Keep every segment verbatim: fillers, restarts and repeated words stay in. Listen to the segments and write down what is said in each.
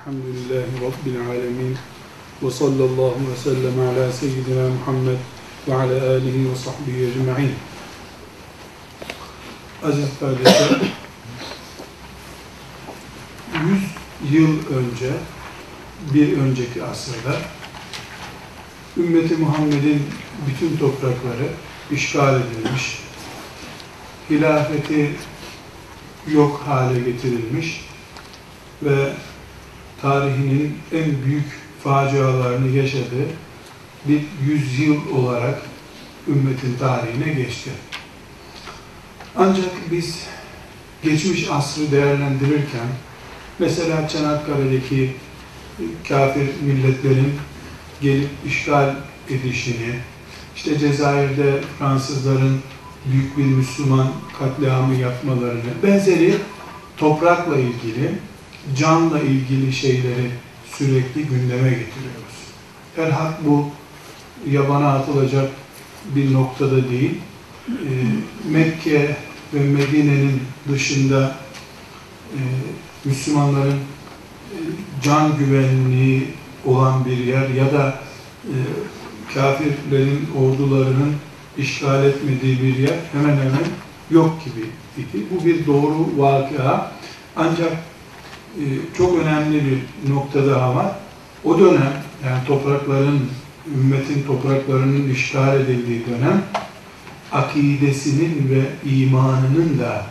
Elhamdülillahi Rabbil alemin. Ve sallallahu ve sellem ala seyyidina Muhammed ve ala alihi ve sahbihi ecma'in. Aziz kardeşler, yüz yıl önce, bir önceki asırda ümmeti Muhammed'in bütün toprakları işgal edilmiş, hilafeti yok hale getirilmiş ve tarihinin en büyük facialarını yaşadığı bir yüzyıl olarak ümmetin tarihine geçti. Ancak biz geçmiş asrı değerlendirirken, mesela Çanakkale'deki kafir milletlerin gelip işgal edişini, işte Cezayir'de Fransızların büyük bir Müslüman katliamı yapmalarını, benzeri toprakla ilgili, canla ilgili şeyleri sürekli gündeme getiriyoruz. Herhalde bu yabana atılacak bir noktada değil. Ee, Mekke ve Medine'nin dışında e, Müslümanların e, can güvenliği olan bir yer ya da e, kafirlerin ordularının işgal etmediği bir yer hemen hemen yok gibiydi. Bu bir doğru vakıa. Ancak e, çok önemli bir nokta daha var. O dönem, yani toprakların, ümmetin topraklarının işgal edildiği dönem, akidesinin ve imanının da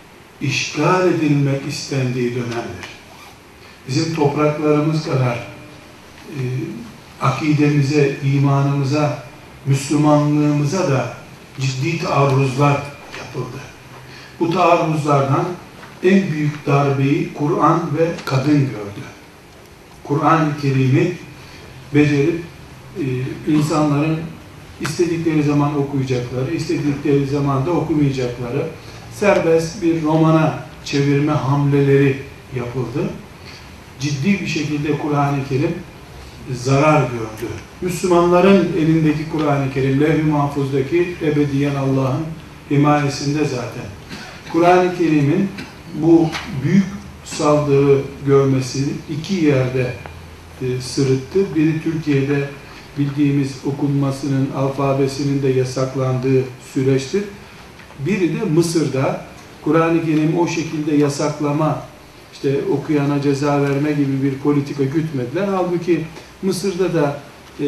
işgal edilmek istendiği dönemdir. Bizim topraklarımız kadar e, akidemize, imanımıza, Müslümanlığımıza da ciddi taarruzlar yapıldı. Bu taarruzlardan en büyük darbeyi Kur'an ve kadın gördü. Kur'an-ı Kerim'i becerip e, insanların istedikleri zaman okuyacakları, istedikleri zaman da okumayacakları serbest bir romana çevirme hamleleri yapıldı. Ciddi bir şekilde Kur'an-ı Kerim zarar gördü. Müslümanların elindeki Kur'an-ı Kerim, Levh-i Mahfuz'daki ebediyen Allah'ın himayesinde zaten. Kur'an-ı Kerim'in bu büyük saldırı görmesi iki yerde e, sırıttı. Biri Türkiye'de bildiğimiz okunmasının, alfabesinin de yasaklandığı süreçtir. Biri de Mısır'da Kur'an-ı Kerim'i o şekilde yasaklama, işte okuyana ceza verme gibi bir politika gütmediler. Halbuki Mısır'da da e,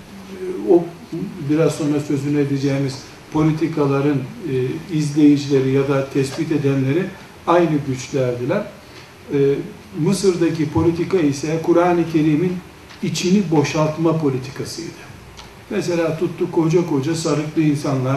o biraz sonra sözünü edeceğimiz politikaların e, izleyicileri ya da tespit edenleri aynı güçlerdiler. E, Mısır'daki politika ise Kur'an-ı Kerim'in içini boşaltma politikasıydı. Mesela tuttu koca koca sarıklı insanlar,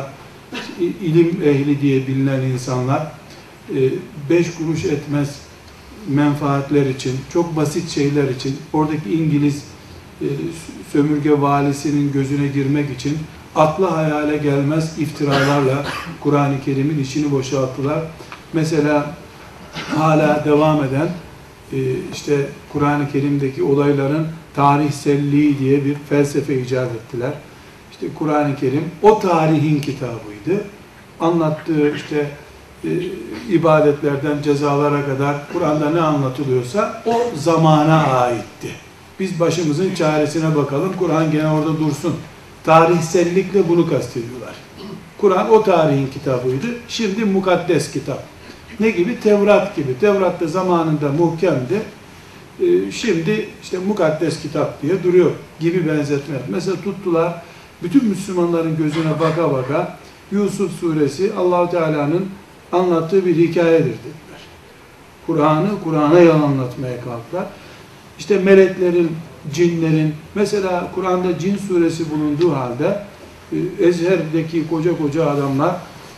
ilim ehli diye bilinen insanlar, e, beş kuruş etmez menfaatler için, çok basit şeyler için, oradaki İngiliz e, sömürge valisinin gözüne girmek için akla hayale gelmez iftiralarla Kur'an-ı Kerim'in içini boşalttılar. Mesela hala devam eden e, işte Kur'an-ı Kerim'deki olayların tarihselliği diye bir felsefe icat ettiler. İşte Kur'an-ı Kerim o tarihin kitabıydı. Anlattığı işte e, ibadetlerden cezalara kadar Kur'an'da ne anlatılıyorsa o zamana aitti. Biz başımızın çaresine bakalım, Kur'an gene orada dursun. Tarihsellikle bunu kastediyorlar. Kur'an o tarihin kitabıydı. Şimdi mukaddes kitap. Ne gibi? Tevrat gibi. Tevrat da zamanında muhkemdi. Ee, şimdi işte mukaddes kitap diye duruyor gibi benzetme. Mesela tuttular, bütün Müslümanların gözüne baka baka Yusuf suresi Allah-u Teala'nın anlattığı bir hikayedir dediler. Kur'an'ı Kur'an'a yalanlatmaya kalktılar. İşte meleklerin, cinlerin, mesela Kur'an'da cin suresi bulunduğu halde Ezher'deki koca koca adamlar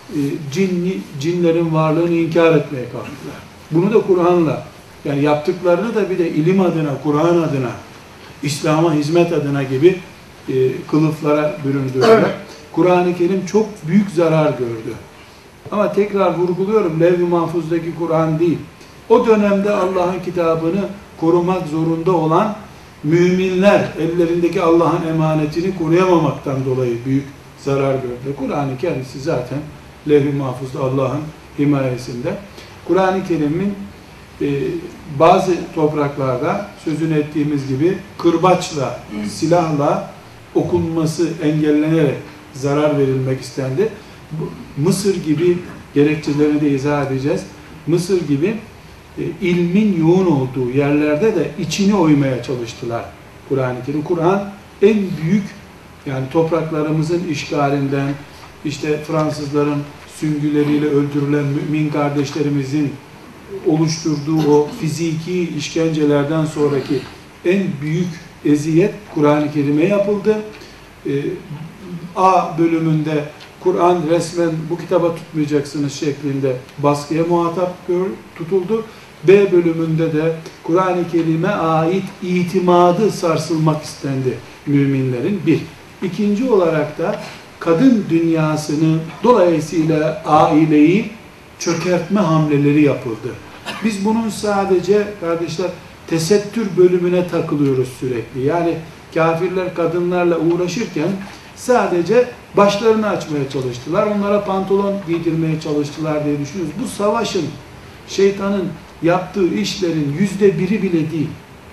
cinli, cinlerin varlığını inkar etmeye kalktılar. Bunu da Kur'an'la, yani yaptıklarını da bir de ilim adına, Kur'an adına, İslam'a hizmet adına gibi e, kılıflara büründüler. Evet. Kur'an-ı Kerim çok büyük zarar gördü. Ama tekrar vurguluyorum, Levh-i Mahfuz'daki Kur'an değil. O dönemde Allah'ın kitabını korumak zorunda olan müminler ellerindeki Allah'ın emanetini koruyamamaktan dolayı büyük zarar gördü. Kur'an-ı kendisi zaten Levh-i Mahfuz'da Allah'ın himayesinde. Kur'an-ı Kerim'in e, bazı topraklarda sözünü ettiğimiz gibi kırbaçla, silahla okunması engellenerek zarar verilmek istendi. Mısır gibi, gerekçelerini de izah edeceğiz, Mısır gibi e, ilmin yoğun olduğu yerlerde de içini oymaya çalıştılar Kur'an-ı Kerim. Kur'an en büyük, yani topraklarımızın işgalinden, işte Fransızların süngüleriyle öldürülen mümin kardeşlerimizin oluşturduğu o fiziki işkencelerden sonraki en büyük eziyet Kur'an-ı Kerim'e yapıldı. Ee, A bölümünde Kur'an resmen bu kitaba tutmayacaksınız şeklinde baskıya muhatap tutuldu. B bölümünde de Kur'an-ı Kerim'e ait itimadı sarsılmak istendi müminlerin. Bir. İkinci olarak da kadın dünyasını, dolayısıyla aileyi çökertme hamleleri yapıldı. Biz bunun sadece kardeşler tesettür bölümüne takılıyoruz sürekli. Yani kafirler kadınlarla uğraşırken sadece başlarını açmaya çalıştılar. Onlara pantolon giydirmeye çalıştılar diye düşünüyoruz. Bu savaşın, şeytanın yaptığı işlerin yüzde biri bile değil.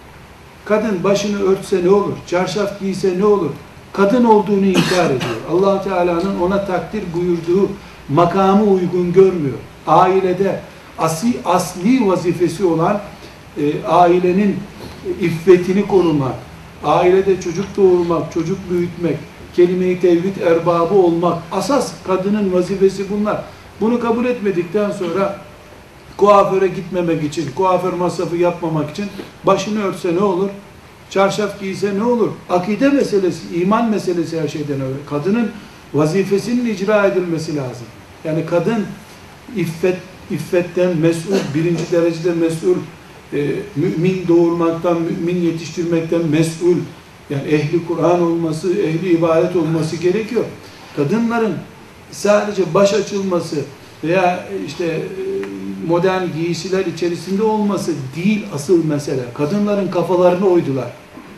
Kadın başını örtse ne olur? Çarşaf giyse ne olur? Kadın olduğunu inkar ediyor. Allah Teala'nın ona takdir buyurduğu makamı uygun görmüyor. Ailede asli, asli vazifesi olan e, ailenin iffetini korumak, ailede çocuk doğurmak, çocuk büyütmek, kelime-i tevhid erbabı olmak, asas kadının vazifesi bunlar. Bunu kabul etmedikten sonra kuaföre gitmemek için, kuaför masrafı yapmamak için başını örtse ne olur? Çarşaf giyse ne olur? Akide meselesi, iman meselesi her şeyden öyle. Kadının vazifesinin icra edilmesi lazım. Yani kadın iffet, iffetten mesul, birinci derecede mesul, e, mümin doğurmaktan, mümin yetiştirmekten mesul, yani ehli Kur'an olması, ehli ibadet olması gerekiyor. Kadınların sadece baş açılması veya işte modern giysiler içerisinde olması değil asıl mesele. Kadınların kafalarını oydular.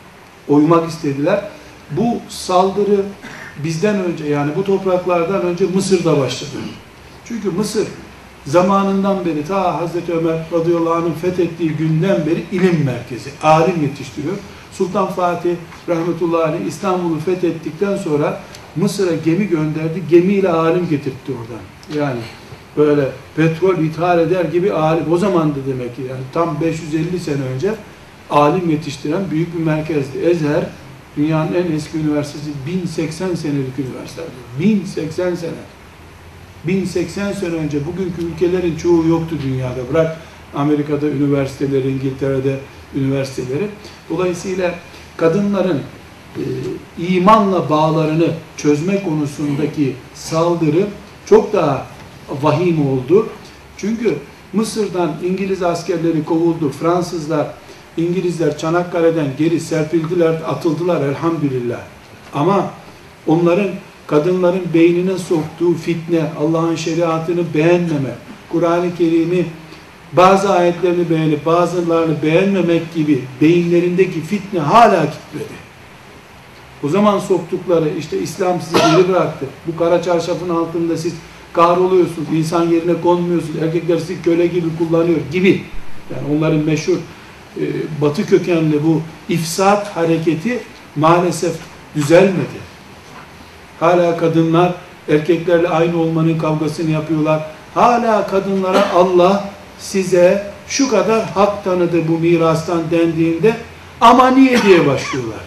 Oymak istediler. Bu saldırı bizden önce, yani bu topraklardan önce Mısır'da başladı. Çünkü Mısır zamanından beri, ta Hazreti Ömer radıyallahu anh'ın fethettiği günden beri ilim merkezi, alim yetiştiriyor. Sultan Fatih rahmetullahi aleyh İstanbul'u fethettikten sonra Mısır'a gemi gönderdi, gemiyle alim getirtti oradan. Yani böyle petrol ithal eder gibi alim, o zaman da demek ki yani tam beş yüz elli sene önce alim yetiştiren büyük bir merkezdi. Ezher dünyanın en eski üniversitesi, bin seksen senelik üniversite. bin seksen sene. bin seksen sene önce bugünkü ülkelerin çoğu yoktu dünyada. Bırak Amerika'da üniversiteleri, İngiltere'de üniversiteleri. Dolayısıyla kadınların e, imanla bağlarını çözme konusundaki saldırı çok daha vahim oldu. Çünkü Mısır'dan İngiliz askerleri kovuldu. Fransızlar, İngilizler Çanakkale'den geri serpildiler, atıldılar elhamdülillah. Ama onların kadınların beynine soktuğu fitne, Allah'ın şeriatını beğenmeme, Kur'an-ı Kerim'i bazı ayetlerini beğenip bazılarını beğenmemek gibi beyinlerindeki fitne hala gitmedi. O zaman soktukları işte İslam sizi geri bıraktı. Bu kara çarşafın altında siz kahroluyorsunuz, insan yerine konmuyorsunuz, erkekler sizi köle gibi kullanıyor gibi. Yani onların meşhur e, batı kökenli bu ifsat hareketi maalesef düzelmedi. Hala kadınlar erkeklerle aynı olmanın kavgasını yapıyorlar. Hala kadınlara Allah size şu kadar hak tanıdı bu mirastan dendiğinde ama niye diye başlıyorlar.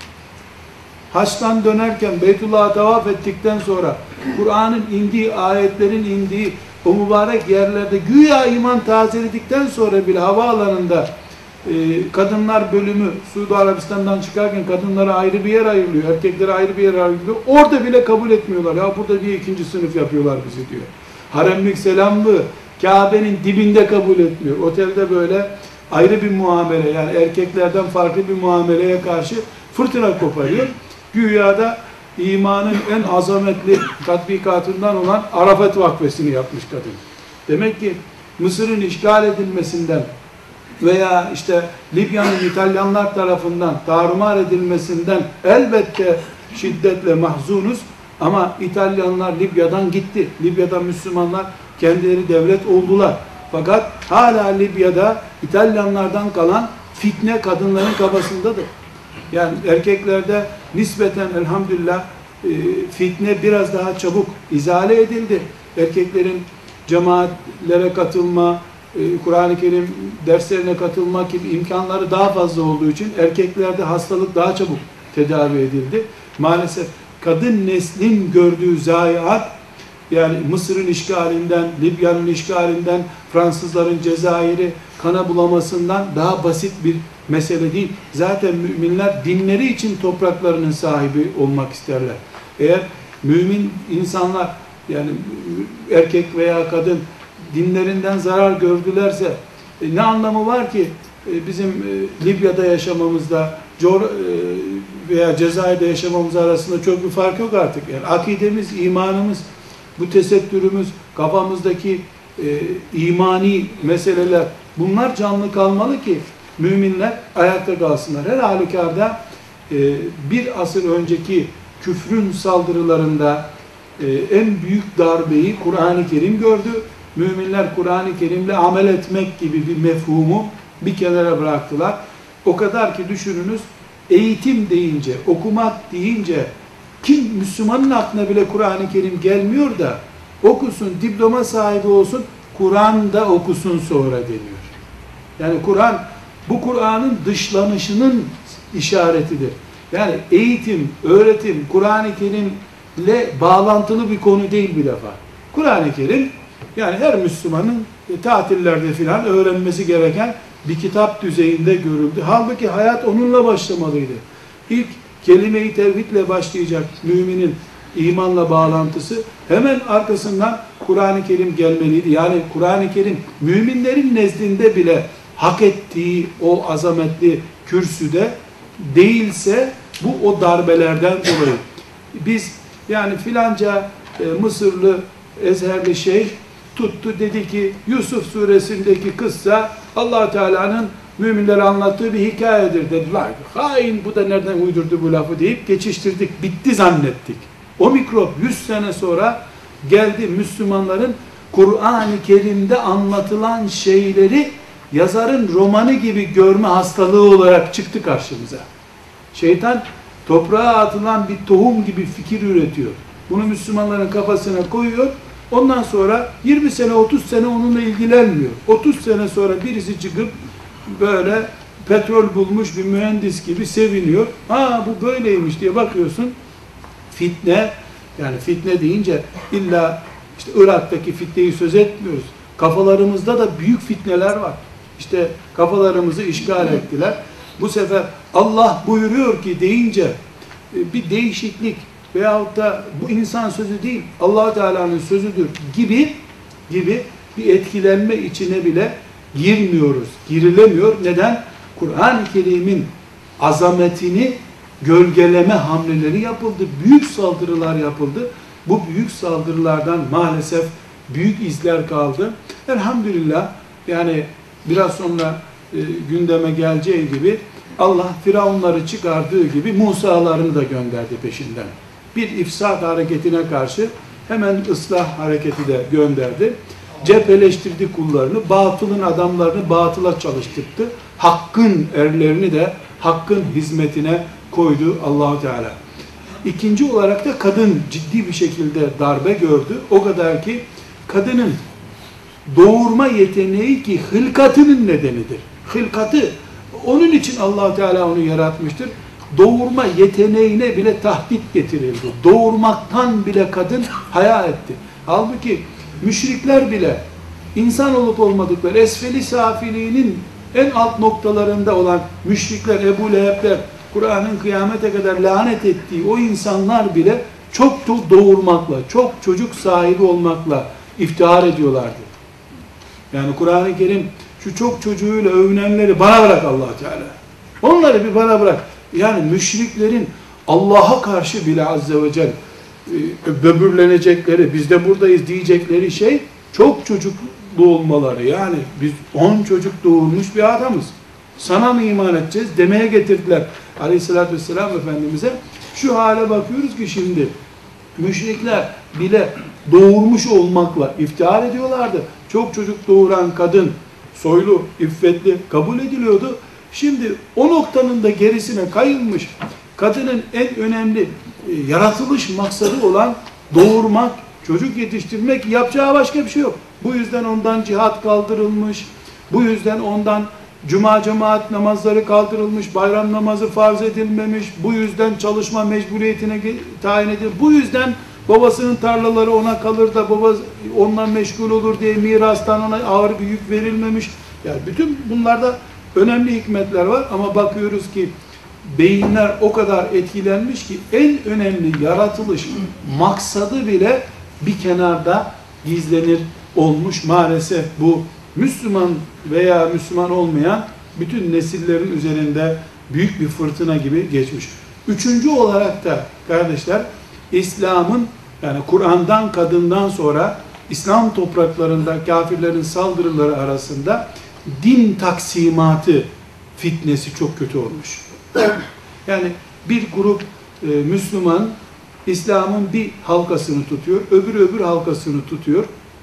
Haçtan dönerken Beytullah'a tavaf ettikten sonra Kur'an'ın indiği, ayetlerin indiği o mübarek yerlerde güya iman tazeledikten sonra bile havaalanında e, kadınlar bölümü Suudi Arabistan'dan çıkarken kadınlara ayrı bir yer ayrılıyor, erkeklere ayrı bir yer ayrılıyor. Orada bile kabul etmiyorlar. Ya burada bir ikinci sınıf yapıyorlar bizi diyor. Haremlik selamlı Kabe'nin dibinde kabul etmiyor. Otelde böyle ayrı bir muamele, yani erkeklerden farklı bir muameleye karşı fırtına koparıyor. Güya da imanın en azametli tatbikatından olan Arafat vakfesini yapmış kadın. Demek ki Mısır'ın işgal edilmesinden veya işte Libya'nın İtalyanlar tarafından tarumar edilmesinden elbette şiddetle mahzunuz ama İtalyanlar Libya'dan gitti. Libya'da Müslümanlar kendileri devlet oldular. Fakat hala Libya'da İtalyanlardan kalan fitne kadınların kafasındadır. Yani erkeklerde nispeten elhamdülillah e, fitne biraz daha çabuk izale edildi. Erkeklerin cemaatlere katılma, e, Kur'an-ı Kerim derslerine katılma gibi imkanları daha fazla olduğu için erkeklerde hastalık daha çabuk tedavi edildi. Maalesef kadın neslin gördüğü zayiat, yani Mısır'ın işgalinden, Libya'nın işgalinden, Fransızların Cezayir'i kana bulamasından daha basit bir mesele değil. Zaten müminler dinleri için topraklarının sahibi olmak isterler. Eğer mümin insanlar, yani erkek veya kadın dinlerinden zarar gördülerse e, ne anlamı var ki e, bizim e, Libya'da yaşamamızda Cor e, veya Cezayir'de yaşamamız arasında çok bir fark yok artık. Yani akidemiz, imanımız, bu tesettürümüz, kafamızdaki e, imani meseleler, bunlar canlı kalmalı ki müminler ayakta kalsınlar. Her halükarda e, bir asır önceki küfrün saldırılarında e, en büyük darbeyi Kur'an-ı Kerim gördü. Müminler Kur'an-ı Kerim'le amel etmek gibi bir mefhumu bir kenara bıraktılar. O kadar ki düşününüz, eğitim deyince, okumak deyince kim Müslümanın aklına bile Kur'an-ı Kerim gelmiyor da okusun, diploma sahibi olsun, Kur'an'da okusun sonra deniyor. Yani Kur'an, bu Kur'an'ın dışlanışının işaretidir. Yani eğitim, öğretim, Kur'an-ı Kerim'le bağlantılı bir konu değil bir defa. Kur'an-ı Kerim, yani her Müslümanın e, tatillerde filan öğrenmesi gereken bir kitap düzeyinde görüldü. Halbuki hayat onunla başlamalıydı. İlk kelime-i tevhidle başlayacak müminin imanla bağlantısı, hemen arkasından Kur'an-ı Kerim gelmeliydi. Yani Kur'an-ı Kerim müminlerin nezdinde bile hak ettiği o azametli kürsüde değilse bu o darbelerden dolayı. Biz yani filanca e, Mısırlı Ezherli şeyh tuttu, dedi ki Yusuf suresindeki kıssa Allah Teala'nın müminlere anlattığı bir hikayedir dediler. Hain, bu da nereden uydurdu bu lafı deyip geçiştirdik, bitti zannettik. O mikrop yüz sene sonra geldi, Müslümanların Kur'an-ı Kerim'de anlatılan şeyleri yazarın romanı gibi görme hastalığı olarak çıktı karşımıza. Şeytan toprağa atılan bir tohum gibi fikir üretiyor. Bunu Müslümanların kafasına koyuyor. Ondan sonra yirmi sene, otuz sene onunla ilgilenmiyor. otuz sene sonra birisi çıkıp böyle petrol bulmuş bir mühendis gibi seviniyor. Ha, bu böyleymiş diye bakıyorsun. Fitne, yani fitne deyince illa işte Irak'taki fitneyi söz etmiyoruz. Kafalarımızda da büyük fitneler var. İşte kafalarımızı işgal ettiler. Bu sefer Allah buyuruyor ki deyince bir değişiklik veyahut da bu insan sözü değil, Allah Teala'nın sözüdür gibi gibi bir etkilenme içine bile girmiyoruz. Girilemiyor. Neden? Kur'an-ı Kerim'in azametini gölgeleme hamleleri yapıldı. Büyük saldırılar yapıldı. Bu büyük saldırılardan maalesef büyük izler kaldı. Elhamdülillah, yani biraz sonra e, gündeme geleceği gibi Allah Firavunları çıkardığı gibi Musa'larını da gönderdi peşinden. Bir ifsad hareketine karşı hemen ıslah hareketi de gönderdi. Cepheleştirdi kullarını, batılın adamlarını batıla çalıştırdı. Hakkın erlerini de hakkın hizmetine koydu Allah Teala. İkinci olarak da kadın ciddi bir şekilde darbe gördü. O kadar ki kadının doğurma yeteneği ki hılkatının nedenidir. Hılkatı, onun için Allah Teala onu yaratmıştır. Doğurma yeteneğine bile tahdit getirildi. Doğurmaktan bile kadın haya etti. Halbuki müşrikler bile insan olup olmadıkları, esfeli safiliğinin en alt noktalarında olan müşrikler, Ebu Leheb'ler, Kur'an'ın kıyamete kadar lanet ettiği o insanlar bile çok çok doğurmakla, çok çocuk sahibi olmakla iftihar ediyorlardı. Yani Kur'an-ı Kerim şu çok çocuğuyla övünenleri bana bırak Allah Teala. Onları bir bana bırak. Yani müşriklerin Allah'a karşı bile azze ve celle e, böbürlenecekleri, biz de buradayız diyecekleri şey çok çocuklu olmaları. Yani biz on çocuk doğurmuş bir adamız. Sana mı iman edeceğiz demeye getirdiler Aleyhisselatü Vesselam Efendimiz'e. Şu hale bakıyoruz ki şimdi müşrikler bile doğurmuş olmakla iftihar ediyorlardı. Çok çocuk doğuran kadın soylu, iffetli kabul ediliyordu. Şimdi o noktanın da gerisine kayılmış, kadının en önemli e, yaratılış maksadı olan doğurmak, çocuk yetiştirmek, yapacağı başka bir şey yok. Bu yüzden ondan cihat kaldırılmış, bu yüzden ondan cuma cemaat namazları kaldırılmış, bayram namazı farz edilmemiş, bu yüzden çalışma mecburiyetine tayin edilmiş, bu yüzden babasının tarlaları ona kalır da baba ondan meşgul olur diye mirastan ona ağır bir yük verilmemiş. Yani bütün bunlarda önemli hikmetler var ama bakıyoruz ki beyinler o kadar etkilenmiş ki en önemli yaratılış maksadı bile bir kenarda gizlenir olmuş. Maalesef bu Müslüman veya Müslüman olmayan bütün nesillerin üzerinde büyük bir fırtına gibi geçmiş. Üçüncü olarak da kardeşler, İslam'ın, yani Kur'an'dan kadından sonra İslam topraklarında kafirlerin saldırıları arasında din taksimatı fitnesi çok kötü olmuş. Yani bir grup e, Müslüman İslam'ın bir halkasını tutuyor, öbür öbür halkasını tutuyor.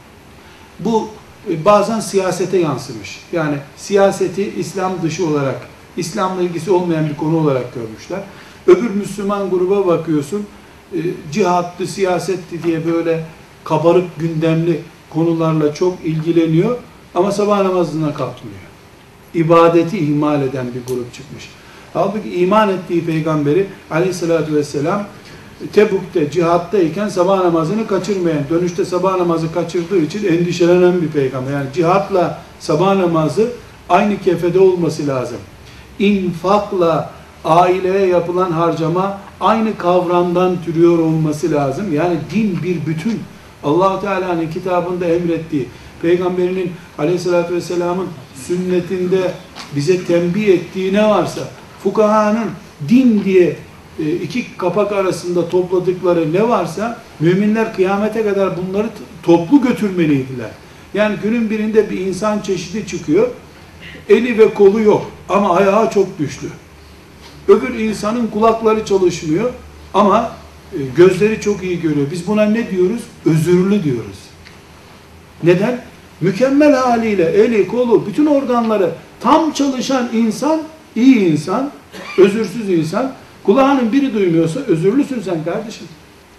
Bu e, bazen siyasete yansımış. Yani siyaseti İslam dışı olarak, İslam'la ilgisi olmayan bir konu olarak görmüşler. Öbür Müslüman gruba bakıyorsun, e, cihattı, siyasetti diye böyle kabarık gündemli konularla çok ilgileniyor ama sabah namazına kalkmıyor. İbadeti ihmal eden bir grup çıkmış. Halbuki iman ettiği peygamberi aleyhissalatü vesselam Tebuk'te, cihattayken sabah namazını kaçırmayan, dönüşte sabah namazı kaçırdığı için endişelenen bir peygamber. Yani cihatla sabah namazı aynı kefede olması lazım. İnfakla aileye yapılan harcama aynı kavramdan türüyor olması lazım. Yani din bir bütün. Allah-u Teala'nın kitabında emrettiği, peygamberinin aleyhissalatü vesselamın sünnetinde bize tembih ettiği ne varsa, fukahanın din diye iki kapak arasında topladıkları ne varsa, müminler kıyamete kadar bunları toplu götürmeliydiler. Yani günün birinde bir insan çeşidi çıkıyor, eli ve kolu yok ama ayağı çok güçlü. Öbür insanın kulakları çalışmıyor ama gözleri çok iyi görüyor. Biz buna ne diyoruz? Özürlü diyoruz. Neden? Mükemmel haliyle eli, kolu, bütün organları tam çalışan insan, iyi insan, özürsüz insan. Kulağının biri duymuyorsa özürlüsün sen kardeşim.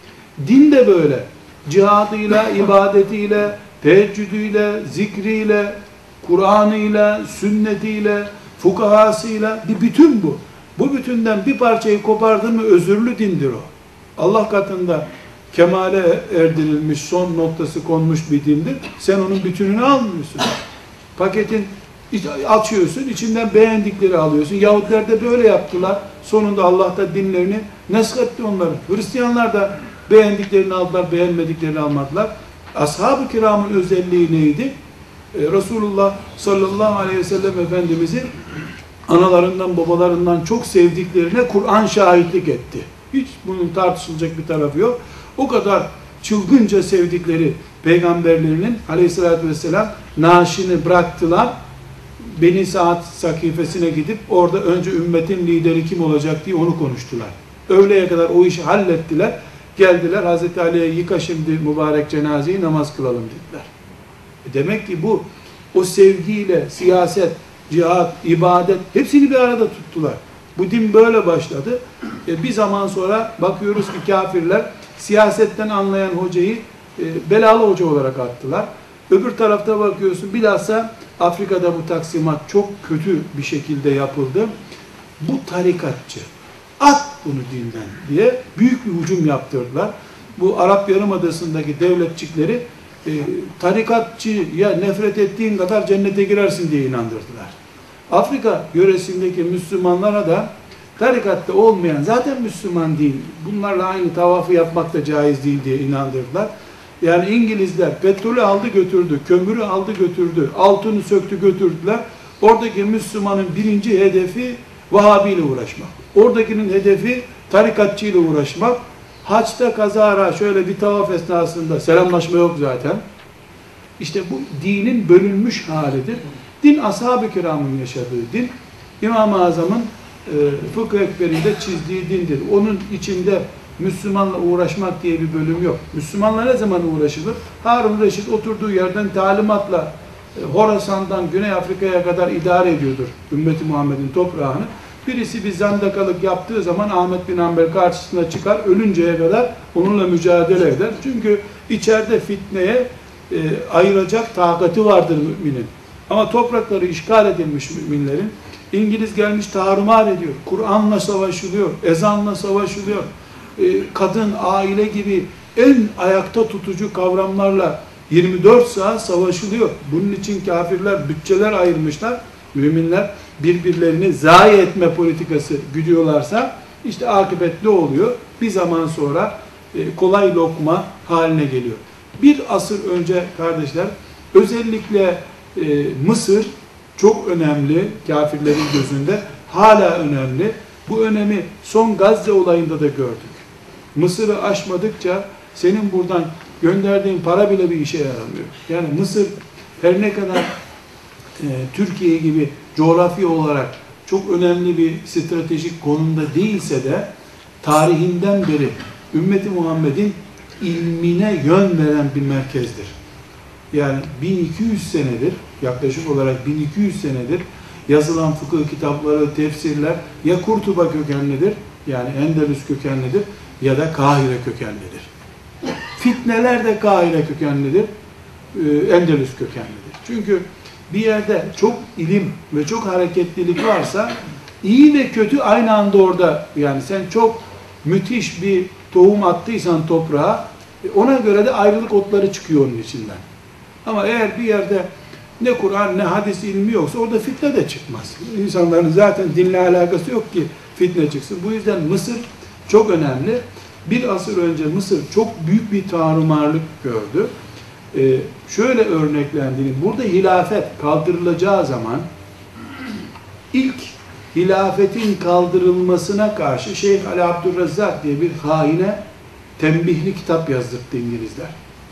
Din de böyle. Cihadıyla, ibadetiyle, teheccüdüyle, zikriyle, Kur'an'ıyla, sünnetiyle, fukahasıyla bir bütün bu. Bu bütünden bir parçayı kopardın mı özürlü dindir o. Allah katında kemale erdirilmiş, son noktası konmuş bir dindir. Sen onun bütününü almıyorsun. Paketin açıyorsun, içinden beğendikleri alıyorsun. Yahudiler de böyle yaptılar. Sonunda Allah da dinlerini neshetti onları. Hristiyanlar da beğendiklerini aldılar, beğenmediklerini almadılar. Ashab-ı kiramın özelliği neydi? Ee, Resulullah sallallahu aleyhi ve sellem Efendimiz'i analarından, babalarından çok sevdiklerine Kur'an şahitlik etti. Hiç bunun tartışılacak bir tarafı yok. O kadar çılgınca sevdikleri peygamberlerinin aleyhissalatü vesselam naaşını bıraktılar. Beni Saat sakifesine gidip orada önce ümmetin lideri kim olacak diye onu konuştular. Öğleye kadar o işi hallettiler. Geldiler Hazreti Ali'ye, yıka şimdi mübarek cenazeyi, namaz kılalım dediler. E demek ki bu o sevgiyle siyaset, cihat, ibadet hepsini bir arada tuttular. Bu din böyle başladı. E bir zaman sonra bakıyoruz ki kafirler siyasetten anlayan hocayı e, belalı hoca olarak attılar. Öbür tarafta bakıyorsun bilhassa Afrika'da bu taksimat çok kötü bir şekilde yapıldı. Bu tarikatçı, at bunu dinden diye büyük bir hücum yaptırdılar. Bu Arap Yarımadası'ndaki devletçikleri e, tarikatçıya nefret ettiğin kadar cennete girersin diye inandırdılar. Afrika yöresindeki Müslümanlara da tarikatta olmayan zaten Müslüman değil, bunlarla aynı tavafı yapmak da caiz değil diye inandırdılar. Yani İngilizler petrolü aldı götürdü, kömürü aldı götürdü, altını söktü götürdüler. Oradaki Müslümanın birinci hedefi Vahabi ile uğraşmak. Oradakinin hedefi tarikatçı ile uğraşmak. Haçta kazara şöyle bir tavaf esnasında selamlaşma yok zaten. İşte bu dinin bölünmüş halidir. Din ashab-ı kiramın yaşadığı din. İmam-ı Azam'ın e, Fıkıh Ekber'inde çizdiği dindir. Onun içinde Müslümanla uğraşmak diye bir bölüm yok. Müslümanla ne zaman uğraşılır? Harun Reşit oturduğu yerden talimatla e, Horasan'dan Güney Afrika'ya kadar idare ediyordur ümmeti Muhammed'in toprağını. Birisi bir zandakalık yaptığı zaman Ahmet bin Hanbel karşısına çıkar, ölünceye kadar onunla mücadele eder. Çünkü içeride fitneye e, ayıracak takati vardır müminin. Ama toprakları işgal edilmiş müminlerin, İngiliz gelmiş tarumar ediyor, Kur'an'la savaşılıyor, ezanla savaşılıyor, e, kadın, aile gibi en ayakta tutucu kavramlarla yirmi dört saat savaşılıyor. Bunun için kafirler bütçeler ayırmışlar, müminler birbirlerini zayi etme politikası güdüyorlarsa işte akıbetli oluyor. Bir zaman sonra e, kolay lokma haline geliyor. Bir asır önce kardeşler özellikle e, Mısır çok önemli kafirlerin gözünde, hala önemli. Bu önemi son Gazze olayında da gördük. Mısır'ı aşmadıkça senin buradan gönderdiğin para bile bir işe yaramıyor. Yani Mısır her ne kadar e, Türkiye gibi coğrafi olarak çok önemli bir stratejik konumda değilse de tarihinden beri ümmeti Muhammed'in ilmine yön veren bir merkezdir. Yani bin iki yüz senedir, yaklaşık olarak bin iki yüz senedir yazılan fıkıh kitapları, tefsirler ya Kurtuba kökenlidir, yani Endülüs kökenlidir ya da Kahire kökenlidir. Fitneler de Kahire kökenlidir, Endülüs kökenlidir. Çünkü bir yerde çok ilim ve çok hareketlilik varsa iyi ve kötü aynı anda orada. Yani sen çok müthiş bir tohum attıysan toprağa, ona göre de ayrılık otları çıkıyor onun içinden. Ama eğer bir yerde ne Kur'an ne hadis ilmi yoksa orada fitne de çıkmaz. İnsanların zaten dinle alakası yok ki fitne çıksın. Bu yüzden Mısır çok önemli. Bir asır önce Mısır çok büyük bir tarumarlık gördü. Ee, şöyle örneklendiğini, burada hilafet kaldırılacağı zaman ilk hilafetin kaldırılmasına karşı Şeyh Ali Abdurrezzak diye bir haine tembihli kitap yazdırdı İngilizler.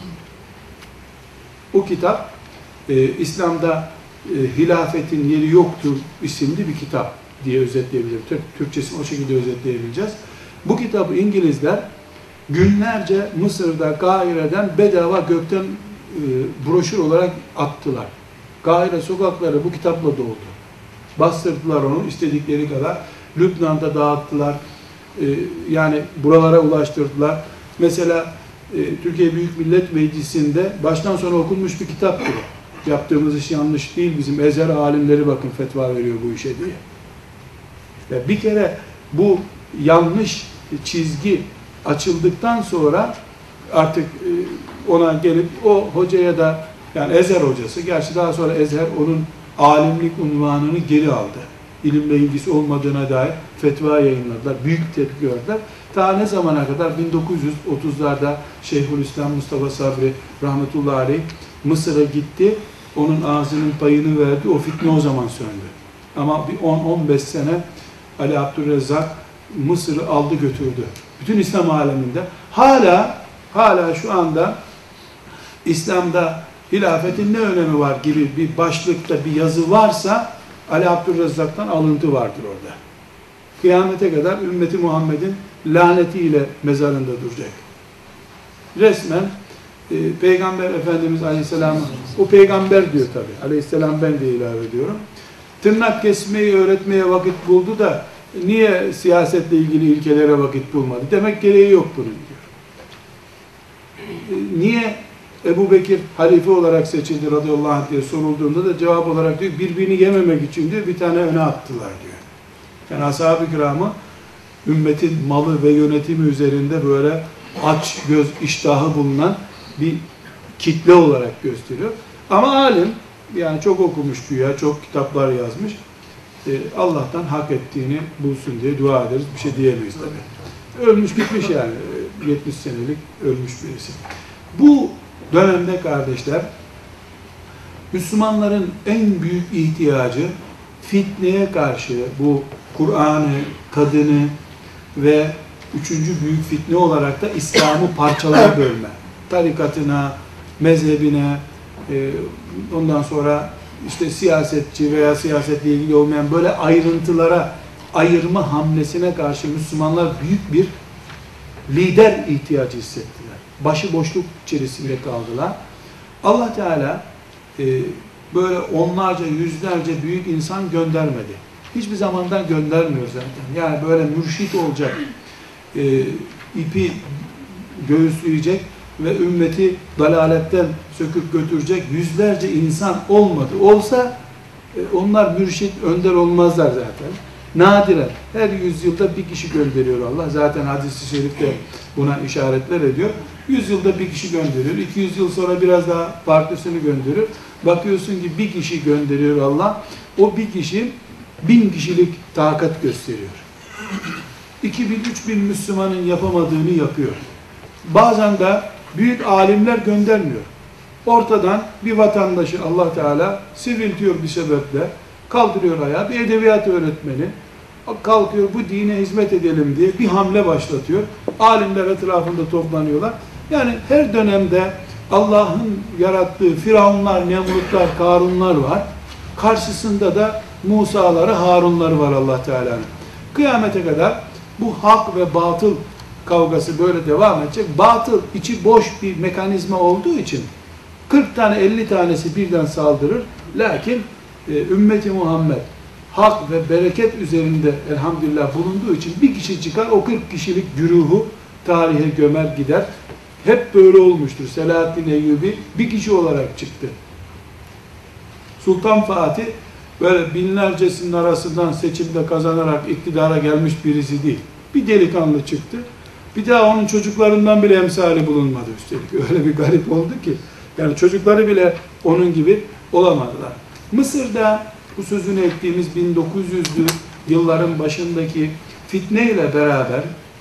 O kitap e, İslam'da e, hilafetin yeri yoktur isimli bir kitap diye özetleyebilirim. Türkçesini o şekilde özetleyebileceğiz. Bu kitabı İngilizler günlerce Mısır'da, Kahire'den bedava gökten e, broşür olarak attılar. Kahire sokakları bu kitapla doldu. Bastırdılar onu istedikleri kadar. Lübnan'da dağıttılar. E, yani buralara ulaştırdılar. Mesela e, Türkiye Büyük Millet Meclisi'nde baştan sona okunmuş bir kitaptır. Yaptığımız iş yanlış değil. Bizim Ezher alimleri bakın fetva veriyor bu işe diye. Ya bir kere bu yanlış çizgi açıldıktan sonra artık ona gelip o hocaya da, yani Ezher hocası, gerçi daha sonra Ezher onun alimlik unvanını geri aldı. İlimle ilgisi olmadığına dair fetva yayınladılar. Büyük tepki gördüler. Ta ne zamana kadar? bin dokuz yüz otuzlarda Şeyhülislam Mustafa Sabri rahmetullahi aleyh Mısır'a gitti. Onun ağzının payını verdi. O fitne o zaman söndü. Ama bir on on beş sene Ali Abdurrezzak Mısır'ı aldı götürdü. Bütün İslam aleminde hala hala şu anda İslam'da hilafetin ne önemi var gibi bir başlıkta bir yazı varsa Ali Abdurrezzak'tan alıntı vardır orada. Kıyamete kadar ümmeti Muhammed'in lanetiyle mezarında duracak. Resmen e, Peygamber Efendimiz Aleyhisselam, o peygamber diyor tabi. Aleyhisselam ben de ilave ediyorum. Tırnak kesmeyi öğretmeye vakit buldu da niye siyasetle ilgili ilkelere vakit bulmadı? Demek gereği yok bunun diyor. E, niye Ebu Bekir halife olarak seçildi radıyallahu anh diye sorulduğunda da cevap olarak diyor birbirini yememek için diyor bir tane öne attılar diyor. Yani ashab-ı kiramı ümmetin malı ve yönetimi üzerinde böyle aç göz iştahı bulunan bir kitle olarak gösteriyor. Ama alim, yani çok okumuş güya, çok kitaplar yazmış. Ee, Allah'tan hak ettiğini bulsun diye dua ederiz. Bir şey diyemeyiz tabii. Ölmüş gitmiş yani. yetmiş senelik ölmüş birisi. Bu dönemde kardeşler, Müslümanların en büyük ihtiyacı fitneye karşı bu Kur'an'ı, kadını ve üçüncü büyük fitne olarak da İslam'ı parçalara bölme. Tarikatına, mezhebine, e, ondan sonra işte siyasetçi veya siyasetle ilgili olmayan böyle ayrıntılara ayırma hamlesine karşı Müslümanlar büyük bir lider ihtiyacı hissettiler. Başıboşluk içerisinde kaldılar. Allah Teala e, böyle onlarca, yüzlerce büyük insan göndermedi. Hiçbir zamandan göndermiyor zaten. Yani böyle mürşit olacak, e, ipi göğüsleyecek ve ümmeti dalaletten söküp götürecek yüzlerce insan olmadı. Olsa e, onlar mürşit, önder olmazlar zaten. Nadiren her yüzyılda bir kişi gönderiyor Allah. Zaten hadis-i şerifte buna işaretler ediyor. Yüzyılda bir kişi gönderiyor. iki yüz yıl sonra biraz daha farklısını gönderiyor. Bakıyorsun ki bir kişi gönderiyor Allah. O bir kişi bin kişilik takat gösteriyor. iki bin, üç bin Müslümanın yapamadığını yapıyor. Bazen de büyük alimler göndermiyor. Ortadan bir vatandaşı Allah Teala sivriltiyor bir sebeple, kaldırıyor ayağa, bir edebiyat öğretmeni, kalkıyor bu dine hizmet edelim diye bir hamle başlatıyor. Alimler etrafında toplanıyorlar. Yani her dönemde Allah'ın yarattığı Firavunlar, Nemrutlar, Karunlar var. Karşısında da Musa'ları, Harunları var Allah Teala'nın. Kıyamete kadar bu hak ve batıl kavgası böyle devam edecek. Batıl içi boş bir mekanizma olduğu için kırk tane elli tanesi birden saldırır. Lakin e, ümmeti Muhammed hak ve bereket üzerinde elhamdülillah bulunduğu için bir kişi çıkar, o kırk kişilik güruhu tarihe gömer gider. Hep böyle olmuştur. Selahaddin Eyyubi bir kişi olarak çıktı. Sultan Fatih böyle binlercesinin arasından seçimde kazanarak iktidara gelmiş birisi değil. Bir delikanlı çıktı. Bir daha onun çocuklarından bile emsali bulunmadı üstelik. Öyle bir garip oldu ki. Yani çocukları bile onun gibi olamadılar. Mısır'da bu sözünü ettiğimiz bin dokuz yüzlü yılların başındaki fitne ile beraber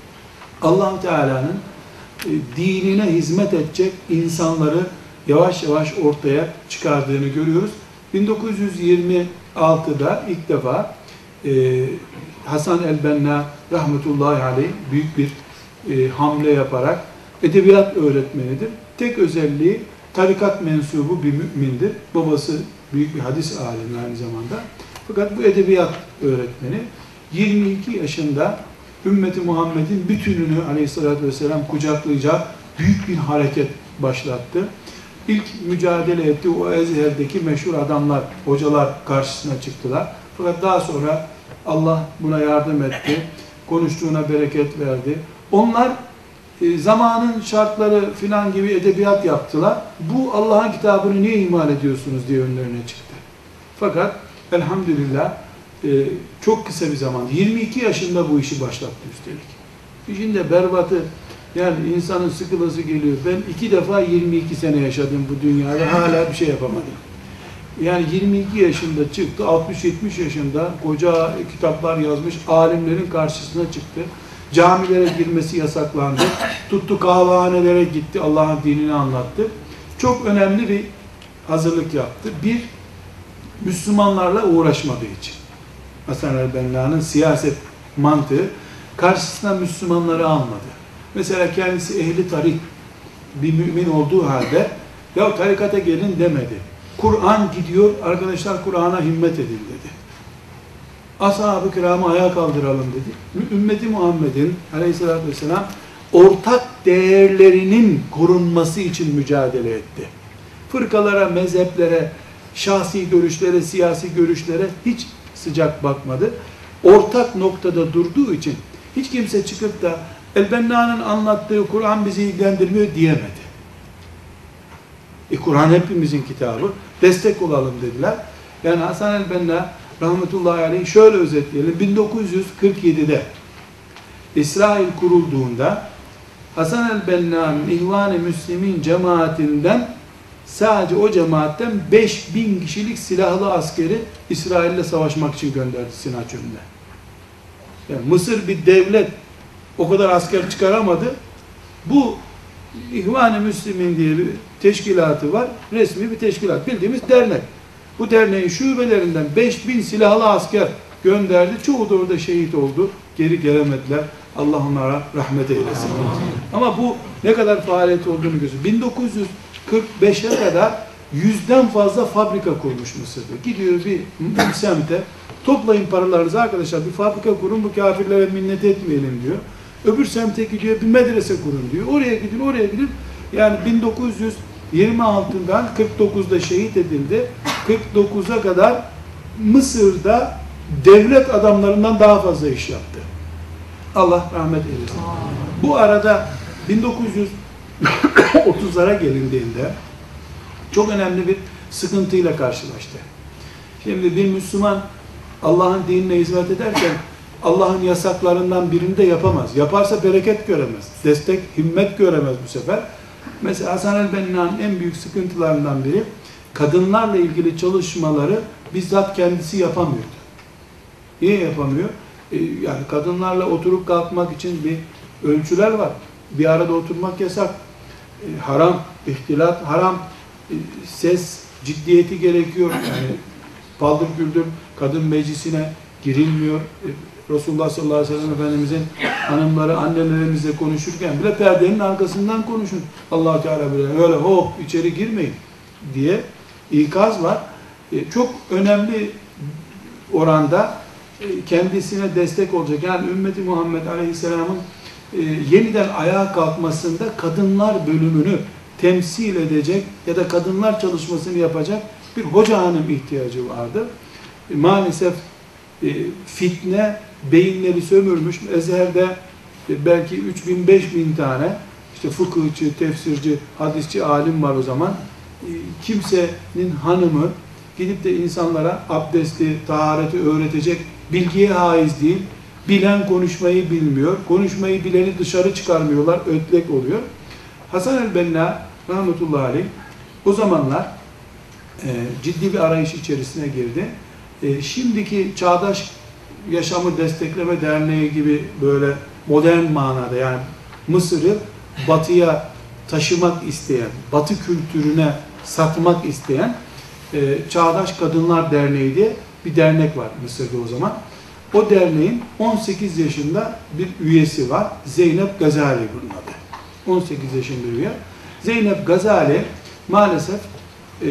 Allah Teala'nın e, dinine hizmet edecek insanları yavaş yavaş ortaya çıkardığını görüyoruz. bin dokuz yüz yirmi altıda ilk defa e, Hasan el-Benna rahmetullahi aleyh büyük bir e, hamle yaparak edebiyat öğretmenidir. Tek özelliği tarikat mensubu bir mümindir. Babası büyük bir hadis alimi aynı zamanda. Fakat bu edebiyat öğretmeni yirmi iki yaşında ümmeti Muhammed'in bütününü aleyhissalatü vesselam kucaklayacak büyük bir hareket başlattı. İlk mücadele etti. O Ezher'deki meşhur adamlar, hocalar karşısına çıktılar. Fakat daha sonra Allah buna yardım etti. Konuştuğuna bereket verdi. Onlar e, zamanın şartları filan gibi edebiyat yaptılar. Bu Allah'ın kitabını niye ihmal ediyorsunuz diye önlerine çıktı. Fakat elhamdülillah e, çok kısa bir zaman, yirmi iki yaşında bu işi başlattı üstelik. İşin de berbatı, yani insanın sıkılası geliyor. Ben iki defa yirmi iki sene yaşadım bu dünyada, hala bir şey yapamadım. Yani yirmi iki yaşında çıktı, altmış yetmiş yaşında koca kitaplar yazmış, alimlerin karşısına çıktı. Camilere girmesi yasaklandı. Tuttu kahvehanelere gitti, Allah'ın dinini anlattı. Çok önemli bir hazırlık yaptı. Bir, Müslümanlarla uğraşmadığı için. Hasan el-Benna'nın siyaset mantığı karşısına Müslümanları almadı. Mesela kendisi ehli tarik bir mümin olduğu halde ya tarikata gelin demedi. Kur'an gidiyor, arkadaşlar Kur'an'a himmet edin dedi. Ashab-ı kiramı ayağa kaldıralım dedi. Ümmeti Muhammed'in aleyhissalatü vesselam ortak değerlerinin korunması için mücadele etti. Fırkalara, mezheplere, şahsi görüşlere, siyasi görüşlere hiç sıcak bakmadı. Ortak noktada durduğu için hiç kimse çıkıp da El-Benna'nın anlattığı Kur'an bizi ilgilendirmiyor diyemedi. E, Kur'an hepimizin kitabı, destek olalım dediler. Yani Hasan el-Benna rahmetullahi aleyh şöyle özetleyelim. bin dokuz yüz kırk yedi'de İsrail kurulduğunda Hasan el-Benna'nın İhvan-ı Müslimin cemaatinden sadece o cemaatten beş bin kişilik silahlı askeri İsrail'le savaşmak için gönderdi Sina çölüne. Yani Mısır bir devlet, o kadar asker çıkaramadı. Bu İhvan-ı Müslimin diye bir teşkilatı var. Resmi bir teşkilat. Bildiğimiz dernek. Bu derneğin şubelerinden beş bin silahlı asker gönderdi. Çoğu da orada şehit oldu. Geri gelemediler. Allah onlara rahmet eylesin. Ama bu ne kadar faaliyet olduğunu gösteriyor. bin dokuz yüz kırk beş'e kadar yüzden fazla fabrika kurmuş Mısır'da. Gidiyor bir, bir semte, toplayın paralarınızı arkadaşlar, bir fabrika kurun, bu kafirlere minnet etmeyelim diyor. Öbür semte gidiyor, bir medrese kurun diyor. Oraya gidin, oraya gidin. Yani bin dokuz yüz yirmi altıdan kırk dokuzda şehit edildi. kırk dokuza kadar Mısır'da devlet adamlarından daha fazla iş yaptı. Allah rahmet eylesin. Bu arada bin dokuz yüz otuzlara gelindiğinde çok önemli bir sıkıntıyla karşılaştı. Şimdi bir Müslüman Allah'ın dinine hizmet ederken Allah'ın yasaklarından birini de yapamaz. Yaparsa bereket göremez. Destek, himmet göremez bu sefer. Mesela Hasan el-Benna'nın en büyük sıkıntılarından biri kadınlarla ilgili çalışmaları bizzat kendisi yapamıyordu. Niye yapamıyor? Ee, yani kadınlarla oturup kalkmak için bir ölçüler var. Bir arada oturmak yasak. Ee, haram, ihtilat haram. Ee, ses ciddiyeti gerekiyor. Yani paldır küldür kadın meclisine girilmiyor. Ee, Resulullah sallallahu aleyhi ve sellem Efendimizin hanımları, annelerimizle konuşurken bile perdenin arkasından konuşun. Allah-u Teala bile öyle hop içeri girmeyin diye ikaz var. Ee, çok önemli oranda e, kendisine destek olacak. Yani ümmeti Muhammed Aleyhisselam'ın e, yeniden ayağa kalkmasında kadınlar bölümünü temsil edecek ya da kadınlar çalışmasını yapacak bir hoca hanım ihtiyacı vardı. E, maalesef e, fitne beyinleri sömürmüş. Ezher'de e, belki üç bin beş bin tane işte fıkıhçı, tefsirci, hadisçi alim var o zaman. E, kimsenin hanımı gidip de insanlara abdesti, tahareti öğretecek bilgiye haiz değil. Bilen konuşmayı bilmiyor. Konuşmayı bileni dışarı çıkarmıyorlar. Ötlek oluyor. Hasan el-Benna rahmetullahi aleyh o zamanlar e, ciddi bir arayış içerisine girdi. E, şimdiki Çağdaş Yaşamı Destekleme Derneği gibi böyle modern manada yani Mısır'ı batıya taşımak isteyen, batı kültürüne satmak isteyen e, Çağdaş Kadınlar Derneği diye bir dernek var Mısır'da o zaman. O derneğin on sekiz yaşında bir üyesi var. Zeynep Gazali bunun adı. on sekiz yaşında üye. Zeynep Gazali maalesef e,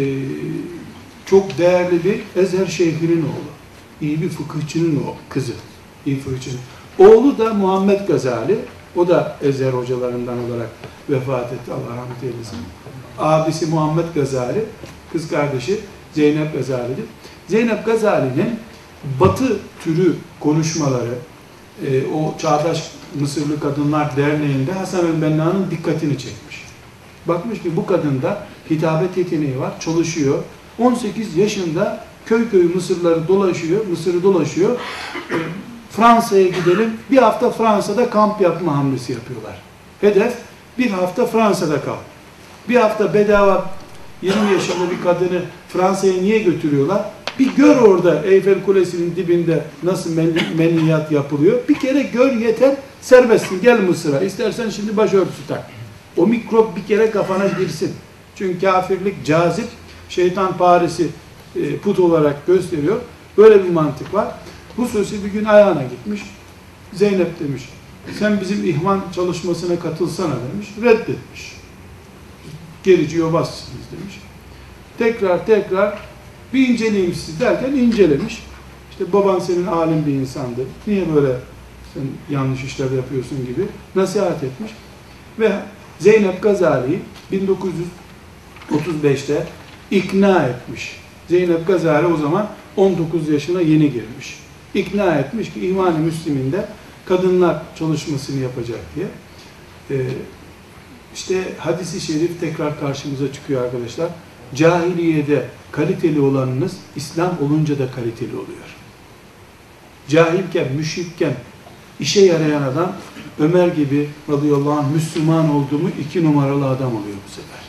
çok değerli bir Ezher Şeyh'inin oğlu. İyi bir fıkıhçının o kızı. İyi fıkıhçının. Oğlu da Muhammed Gazali. O da Ezher hocalarından olarak vefat etti. Allah rahmet eylesin. Abisi Muhammed Gazali, kız kardeşi Zeynep Gazali'dir. Zeynep Gazali'nin Batı türü konuşmaları e, o Çağdaş Mısırlı Kadınlar Derneği'nde Hasan el-Benna'nın dikkatini çekmiş. Bakmış ki bu kadında hitabet yeteneği var, çalışıyor. on sekiz yaşında köy köy Mısırları dolaşıyor, Mısır'ı dolaşıyor. E, Fransa'ya gidelim, bir hafta Fransa'da kamp yapma hamlesi yapıyorlar. Hedef bir hafta Fransa'da kal. Bir hafta bedava yirmi yaşında bir kadını Fransa'ya niye götürüyorlar? Bir gör orada Eyfel Kulesi'nin dibinde nasıl meniyat yapılıyor. Bir kere gör yeter, serbestsin. Gel Mısır'a. İstersen şimdi başörtüsü tak. O mikrop bir kere kafana girsin. Çünkü kafirlik cazip, şeytan Paris'i e, put olarak gösteriyor. Böyle bir mantık var. Hususi bir gün ayağına gitmiş. Zeynep demiş, sen bizim ihvan çalışmasına katılsana demiş. Reddetmiş. Gerici yobazsınız demiş. Tekrar tekrar bir inceleyeyim sizi derken incelemiş. İşte baban senin alim bir insandı. Niye böyle sen yanlış işler yapıyorsun gibi nasihat etmiş. Ve Zeynep Gazali'yi bin dokuz yüz otuz beşte ikna etmiş. Zeynep Gazali o zaman on dokuz yaşına yeni girmiş. İkna etmiş ki İhvan-ı Müslim'inde kadınlar çalışmasını yapacak diye. Ee, işte hadis-i şerif tekrar karşımıza çıkıyor arkadaşlar. Cahiliyede kaliteli olanınız İslam olunca da kaliteli oluyor. Cahilken, müşrikken işe yarayan adam Ömer gibi radıyallahu anh Müslüman oldu mu iki numaralı adam oluyor bu sefer.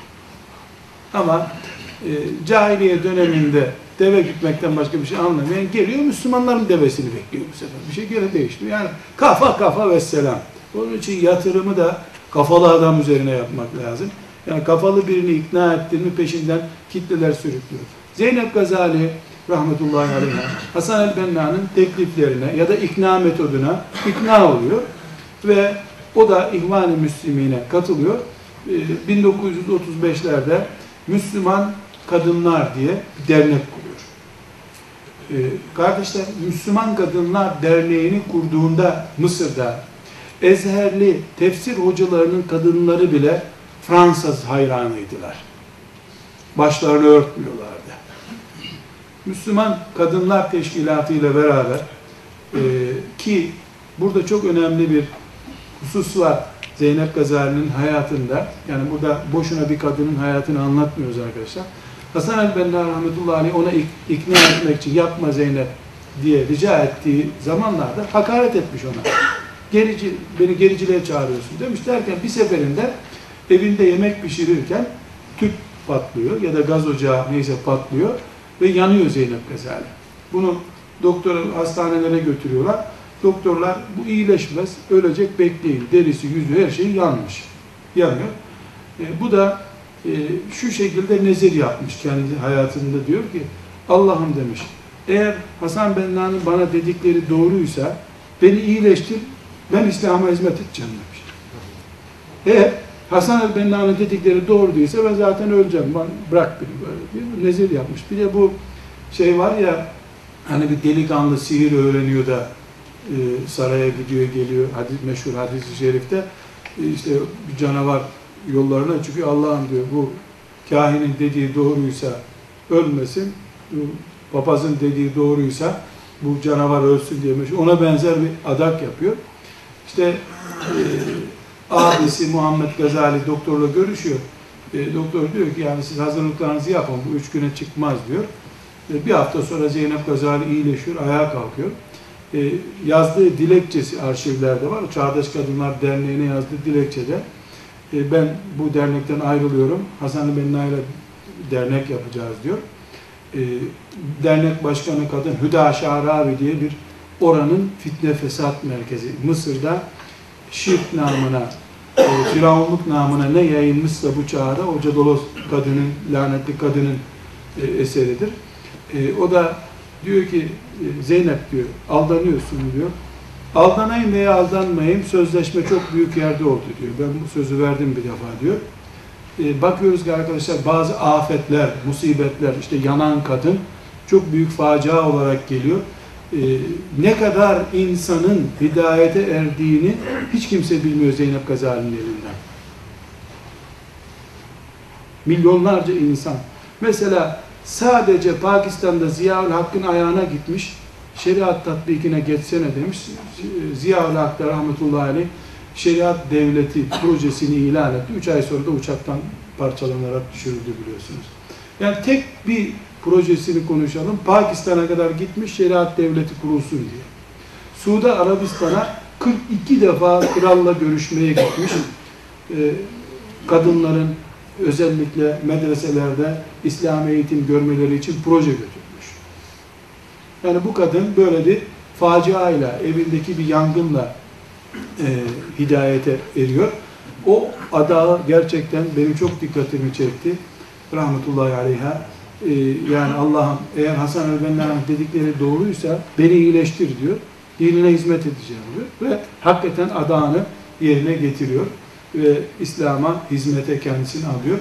Ama e, cahiliye döneminde deve gütmekten başka bir şey anlamayan geliyor Müslümanların devesini bekliyor bu sefer. Bir şey gene değişmiyor. Yani kafa kafa vesselam. Onun için yatırımı da kafalı adam üzerine yapmak lazım. Yani kafalı birini ikna ettiğini peşinden kitleler sürüklüyor. Zeynep Gazali rahmetullahi aleyha Hasan el-Benna'nın tekliflerine ya da ikna metoduna ikna oluyor ve o da İhvan-ı Müslimine katılıyor. bin dokuz yüz otuz beşlerde Müslüman Kadınlar diye bir dernek kuruyor. Kardeşler, Müslüman Kadınlar Derneği'ni kurduğunda Mısır'da Ezherli tefsir hocalarının kadınları bile Fransız hayranıydılar. Başlarını örtmüyorlardı. Müslüman Kadınlar Teşkilatı ile beraber e, ki burada çok önemli bir husus var Zeynep Gazali'nin hayatında. Yani burada boşuna bir kadının hayatını anlatmıyoruz arkadaşlar. Hasan el-Benna rahmetullahi aleyh ona ikna etmek için yapma Zeynep diye rica ettiği zamanlarda hakaret etmiş ona. Gerici, beni gericiliğe çağırıyorsun demiş derken bir seferinde evinde yemek pişirirken tüp patlıyor ya da gaz ocağı neyse patlıyor ve yanıyor Zeynep Gazali. Bunu doktor hastanelere götürüyorlar. Doktorlar bu iyileşmez, ölecek bekleyin. Derisi, yüzü her şey yanmış. Yanıyor. E, bu da e, şu şekilde nezir yapmış kendi hayatında, diyor ki Allah'ım demiş, eğer Hasan Benna'nın bana dedikleri doğruysa beni iyileştir, ben İslam'a hizmet edeceğim demiş. Eğer Hasan el-Benna'nın dedikleri doğru değilse ben zaten öleceğim, ben, bırak beni böyle diye nezir yapmış. Bir de bu şey var ya, hani bir delikanlı sihir öğreniyor da e, saraya gidiyor geliyor, hadis, meşhur hadis-i şerifte e, işte bir canavar yollarına çıkıyor, Allah'ım diyor bu kahinin dediği doğruysa ölmesin, bu papazın dediği doğruysa bu canavar ölsün diye meşhur. Ona benzer bir adak yapıyor. İşte e, abisi Muhammed Gazali doktorla görüşüyor. E, doktor diyor ki yani siz hazırlıklarınızı yapın, bu üç güne çıkmaz diyor. E, bir hafta sonra Zeynep Gazali iyileşiyor, ayağa kalkıyor. E, yazdığı dilekçesi arşivlerde var. Çağdaş Kadınlar Derneği'ne yazdığı dilekçede e, ben bu dernekten ayrılıyorum, Hasan Benna ile dernek yapacağız diyor. E, dernek başkanı kadın Hüda Şaravi diye bir oranın fitne fesat merkezi. Mısır'da şirk namına, e, firavunluk namına ne yayılmışsa bu çağda o Cadolos kadının, lanetli kadının e, eseridir. E, o da diyor ki e, Zeynep diyor, aldanıyorsun diyor. Aldanayım veya aldanmayayım, sözleşme çok büyük yerde oldu diyor. Ben bu sözü verdim bir defa diyor. E, bakıyoruz ki arkadaşlar bazı afetler, musibetler, işte yanan kadın çok büyük facia olarak geliyor. Ee, ne kadar insanın hidayete erdiğini hiç kimse bilmiyor Zeynep Gazali'nin elinden. Milyonlarca insan. Mesela sadece Pakistan'da Ziya-ül Hakk'ın ayağına gitmiş, şeriat tatbikine geçsene demiş. Ziya-ül Hak rahmetullahi aleyh şeriat devleti projesini ilan etti. Üç ay sonra da uçaktan parçalanarak düşürüldü biliyorsunuz. Yani tek bir projesini konuşalım. Pakistan'a kadar gitmiş şeriat devleti kurulsun diye. Suudi Arabistan'a kırk iki defa kralla görüşmeye gitmiş. Ee, kadınların özellikle medreselerde İslam eğitim görmeleri için proje götürmüş. Yani bu kadın böyle bir faciayla, evindeki bir yangınla e, hidayete eriyor. O adağı gerçekten benim çok dikkatimi çekti. Rahmetullahi aleyha. Ee, yani Allah'ım eğer Hasan el-Benna'nın dedikleri doğruysa beni iyileştir diyor. Dinine hizmet edeceğim diyor. Ve hakikaten adağını yerine getiriyor. Ve İslam'a hizmete kendisini alıyor.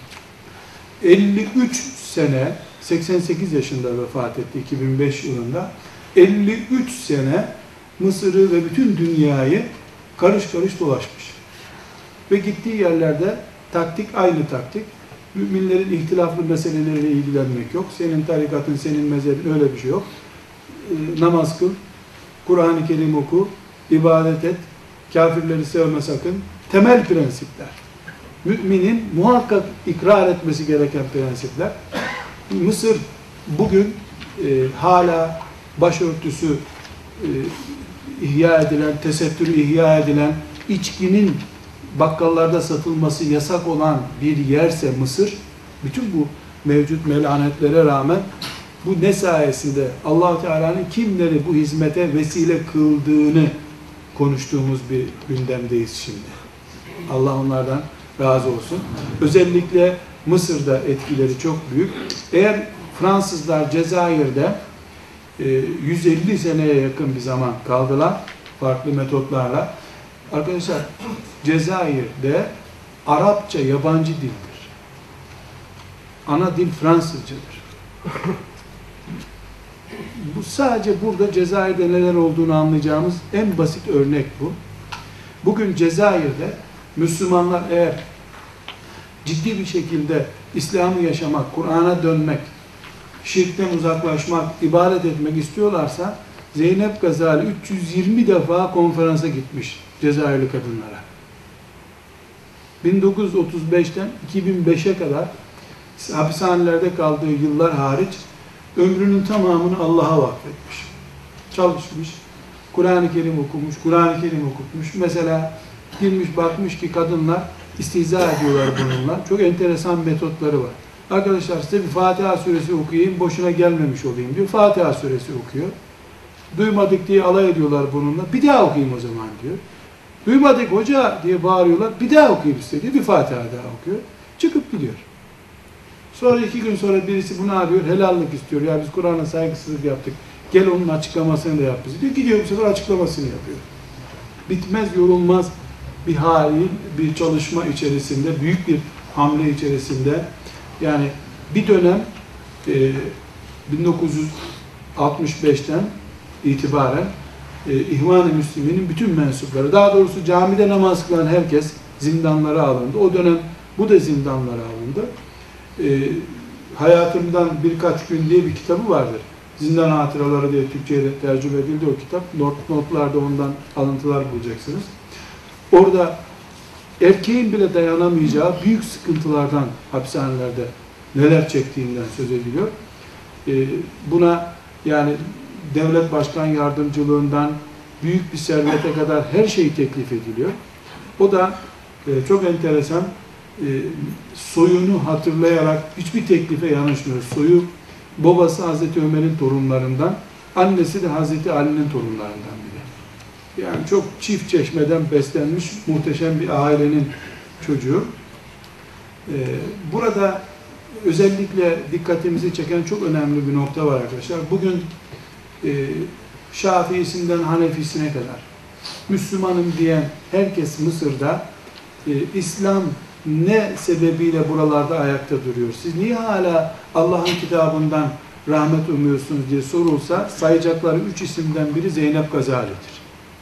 elli üç sene, seksen sekiz yaşında vefat etti iki bin beş yılında. elli üç sene Mısır'ı ve bütün dünyayı karış karış dolaşmış. Ve gittiği yerlerde taktik aynı taktik. Müminlerin ihtilaflı meseleleriyle ilgilenmek yok. Senin tarikatın, senin mezhebin öyle bir şey yok. E, namaz kıl, Kur'an-ı Kerim oku, ibadet et, kafirleri sevme sakın. Temel prensipler. Müminin muhakkak ikrar etmesi gereken prensipler. Mısır bugün e, hala başörtüsü e, ihya edilen, tesettürü ihya edilen, içkinin bakkallarda satılması yasak olan bir yerse Mısır, bütün bu mevcut melanetlere rağmen bu ne sayesinde Allah-u Teala'nın kimleri bu hizmete vesile kıldığını konuştuğumuz bir gündemdeyiz şimdi. Allah onlardan razı olsun. Özellikle Mısır'da etkileri çok büyük. Eğer Fransızlar Cezayir'de yüz elli seneye yakın bir zaman kaldılar farklı metotlarla. Arkadaşlar Cezayir'de Arapça yabancı dildir. Ana dil Fransızcadır. Bu sadece burada Cezayir'de neler olduğunu anlayacağımız en basit örnek bu. Bugün Cezayir'de Müslümanlar eğer ciddi bir şekilde İslam'ı yaşamak, Kur'an'a dönmek, şirkten uzaklaşmak, ibadet etmek istiyorlarsa Zeynep Gazali üç yüz yirmi defa konferansa gitmiş Cezayirli kadınlara. bin dokuz yüz otuz beşten iki bin beşe kadar hapishanelerde kaldığı yıllar hariç ömrünün tamamını Allah'a vakfetmiş. Çalışmış, Kur'an-ı Kerim okumuş, Kur'an-ı Kerim okutmuş. Mesela girmiş bakmış ki kadınlar istihza ediyorlar bununla. Çok enteresan metotları var. Arkadaşlar size bir Fatiha suresi okuyayım, boşuna gelmemiş olayım diyor. Fatiha suresi okuyor. Duymadık diye alay ediyorlar bununla. Bir daha okuyayım o zaman diyor. Duymadık hoca diye bağırıyorlar. Bir daha okuyayım istediği bir Fatiha daha okuyor. Çıkıp gidiyor. Sonra iki gün sonra birisi bunu arıyor. Helallik istiyor. Ya biz Kur'an'a saygısızlık yaptık. Gel onun açıklamasını da yap bizi diyor. Gidiyor bu sefer açıklamasını yapıyor. Bitmez yorulmaz bir hali, bir çalışma içerisinde, büyük bir hamle içerisinde. Yani bir dönem e, bin dokuz yüz altmış beşten itibaren e, İhvan-ı Müslümin'in bütün mensupları, daha doğrusu camide namaz kılan herkes zindanlara alındı. O dönem bu da zindanlara alındı. E, Hayatımdan Birkaç Gün diye bir kitabı vardır. Zindan Hatıraları diye Türkçe'ye tercüme edildi o kitap. Not, notlarda ondan alıntılar bulacaksınız. Orada erkeğin bile dayanamayacağı büyük sıkıntılardan hapishanelerde neler çektiğinden söz ediliyor. Ee, buna yani devlet başkan yardımcılığından büyük bir servete kadar her şey teklif ediliyor. O da e, çok enteresan, e, soyunu hatırlayarak hiçbir teklife yanaşmıyor. Soyu babası Hazreti Ömer'in torunlarından, annesi de Hazreti Ali'nin torunlarından biri. Yani çok çift çeşmeden beslenmiş muhteşem bir ailenin çocuğu. Ee, burada özellikle dikkatimizi çeken çok önemli bir nokta var arkadaşlar. Bugün e, Şafiisinden Hanefisine kadar Müslümanım diyen herkes Mısır'da e, İslam ne sebebiyle buralarda ayakta duruyor? Siz niye hala Allah'ın kitabından rahmet umuyorsunuz diye sorulsa sayacakları üç isimden biri Zeynep Gazali'dir.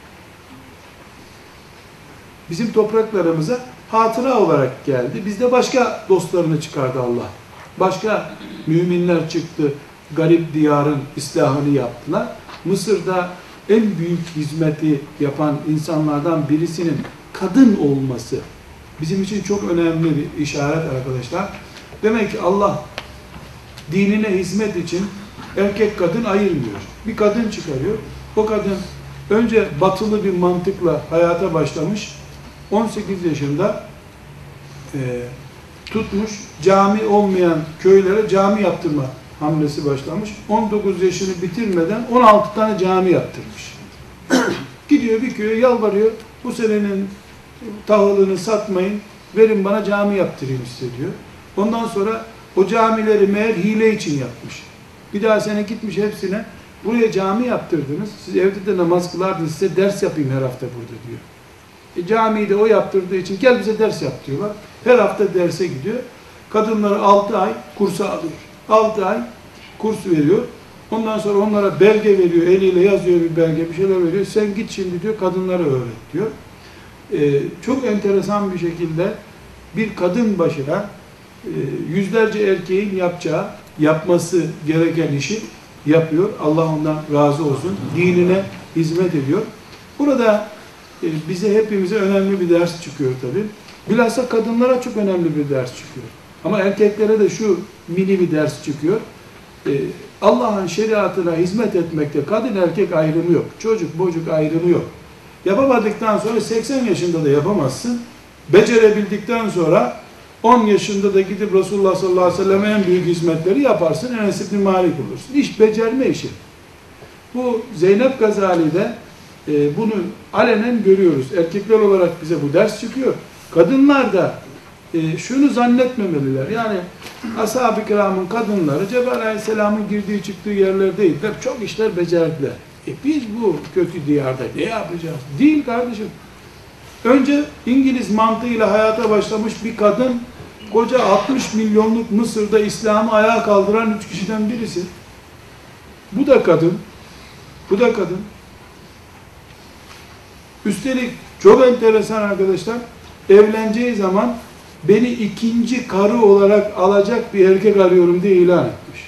Bizim topraklarımıza hatıra olarak geldi. Bizde başka dostlarını çıkardı Allah. Başka müminler çıktı. Garip diyarın islahını yaptılar. Mısır'da en büyük hizmeti yapan insanlardan birisinin kadın olması bizim için çok önemli bir işaret arkadaşlar. Demek ki Allah dinine hizmet için erkek kadın ayırmıyor. Bir kadın çıkarıyor. O kadın önce batılı bir mantıkla hayata başlamış. on sekiz yaşında e, tutmuş, cami olmayan köylere cami yaptırma hamlesi başlamış. on dokuz yaşını bitirmeden on altı tane cami yaptırmış. Gidiyor bir köye yalvarıyor. Bu senenin tahılını satmayın, verin bana cami yaptırayım size diyor. Ondan sonra o camileri meğer hile için yapmış. Bir daha sene gitmiş hepsine, buraya cami yaptırdınız, siz evde de namaz kılardınız, size ders yapayım her hafta burada diyor. E, camiyi de o yaptırdığı için gel bize ders yap diyorlar. Her hafta derse gidiyor. Kadınları altı ay kursa alıyor. altı ay kurs veriyor. Ondan sonra onlara belge veriyor, eliyle yazıyor bir belge, bir şeyler veriyor. Sen git şimdi diyor, kadınlara öğret diyor. Ee, çok enteresan bir şekilde bir kadın başına e, yüzlerce erkeğin yapacağı, yapması gereken işi yapıyor. Allah ondan razı olsun. Dinine hizmet ediyor. Burada e, bize hepimize önemli bir ders çıkıyor tabii. Bilhassa kadınlara çok önemli bir ders çıkıyor. Ama erkeklere de şu mini bir ders çıkıyor. Ee, Allah'ın şeriatına hizmet etmekte kadın erkek ayrımı yok. Çocuk bocuk ayrımı yok. Yapamadıktan sonra seksen yaşında da yapamazsın. Becerebildikten sonra on yaşında da gidip Resulullah sallallahu aleyhi ve sellem'e en büyük hizmetleri yaparsın. Enes İbni Malik olursun. İş becerme işi. Bu Zeynep Gazali'de e, bunu alenen görüyoruz. Erkekler olarak bize bu ders çıkıyor. Kadınlar da e, şunu zannetmemeliler. Yani ashab-ı kiramın kadınları Cebrail aleyhisselamın girdiği çıktığı yerler değiller. Çok işler becerdiler. E biz bu kötü diyarda ne yapacağız? Değil kardeşim. Önce İngiliz mantığıyla hayata başlamış bir kadın, koca altmış milyonluk Mısır'da İslam'ı ayağa kaldıran üç kişiden birisi. Bu da kadın. Bu da kadın. Üstelik Çok enteresan arkadaşlar. Evleneceği zaman beni ikinci karı olarak alacak bir erkek arıyorum diye ilan etmiş.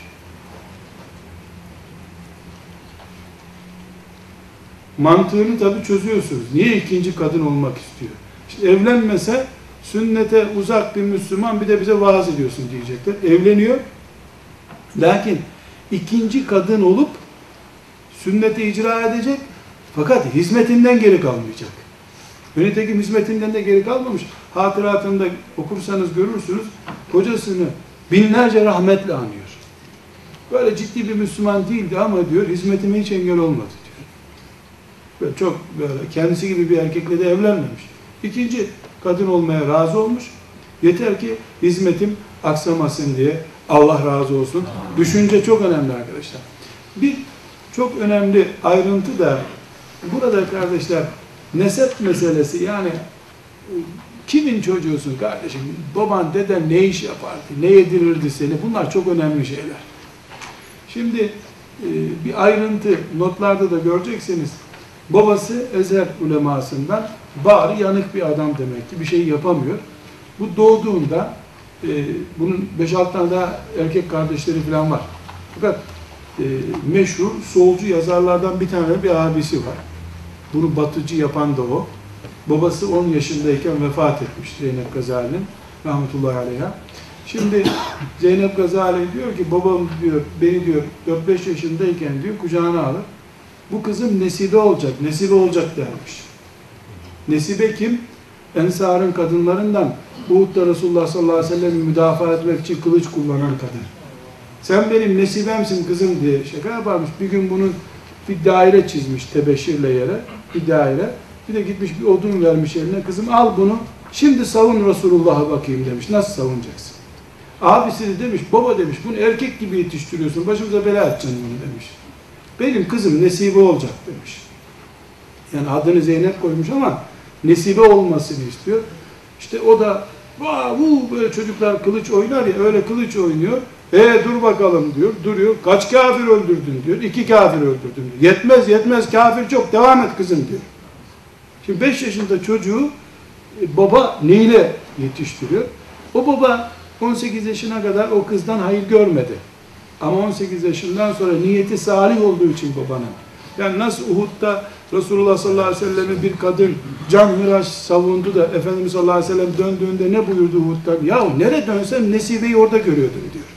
Mantığını tabii çözüyorsunuz. Niye ikinci kadın olmak istiyor? İşte evlenmese sünnete uzak bir Müslüman bir de bize vaaz ediyorsun diyecekler. Evleniyor. Lakin ikinci kadın olup sünneti icra edecek fakat hizmetinden geri kalmayacak. Nitekim hizmetinden de geri kalmamış. Hatıratında okursanız görürsünüz. Kocasını binlerce rahmetle anıyor. Böyle ciddi bir Müslüman değildi ama diyor hizmetime hiç engel olmadı diyor. Böyle çok böyle kendisi gibi bir erkekle de evlenmemiş. İkinci kadın olmaya razı olmuş. Yeter ki hizmetim aksamasın diye. Allah razı olsun. Düşünce çok önemli arkadaşlar. Bir çok önemli ayrıntı da burada kardeşler nesep meselesi, yani kimin çocuğusun kardeşim, baban deden ne iş yapardı, ne yedirirdi seni, bunlar çok önemli şeyler. Şimdi bir ayrıntı notlarda da göreceksiniz. Babası Ezher ulemasından bari yanık bir adam demek ki, bir şey yapamıyor. Bu doğduğunda e, bunun beş altı tane daha erkek kardeşleri falan var. Fakat e, meşhur solcu yazarlardan bir tane bir abisi var. Bunu batıcı yapan da o. Babası on yaşındayken vefat etmiş Zeynep Gazali'nin rahmetullahi aleyha. Şimdi Zeynep Gazali diyor ki babam diyor beni diyor dört beş yaşındayken diyor kucağına alır. Bu kızım Nesibe olacak, Nesibe olacak dermiş. Nesibe kim? Ensar'ın kadınlarından Uhud'da Resulullah sallallahu aleyhi ve sellem'i müdafaa etmek için kılıç kullanan kadın. Sen benim Nesibemsin kızım diye şaka yaparmış. Bir gün bunun bir daire çizmiş tebeşirle yere, bir daire. Bir de gitmiş bir odun vermiş eline. Kızım al bunu, şimdi savun Resulullah'a bakayım demiş. Nasıl savunacaksın? Abisi de demiş, baba demiş, bunu erkek gibi yetiştiriyorsun, başımıza bela edeceksin bunu demiş. Benim kızım Nesibe olacak demiş. Yani adını Zeynep koymuş ama Nesibe olmasını istiyor. İşte o da vaa bu böyle çocuklar kılıç oynar ya, öyle kılıç oynuyor. E dur bakalım diyor, duruyor. Kaç kafir öldürdün diyor. İki kafir öldürdüm diyor. Yetmez yetmez kafir çok, devam et kızım diyor. Şimdi beş yaşında çocuğu baba neyle yetiştiriyor? O baba on sekiz yaşına kadar o kızdan hayır görmedi. Ama on sekiz yaşından sonra niyeti salih olduğu için babanın. Yani nasıl Uhud'da Resulullah sallallahu aleyhi ve sellem'e bir kadın can miraç savundu da Efendimiz sallallahu aleyhi ve sellem döndüğünde ne buyurdu Uhud'da? Ya nereye dönsem Nesibe'yi orada görüyordum diyor.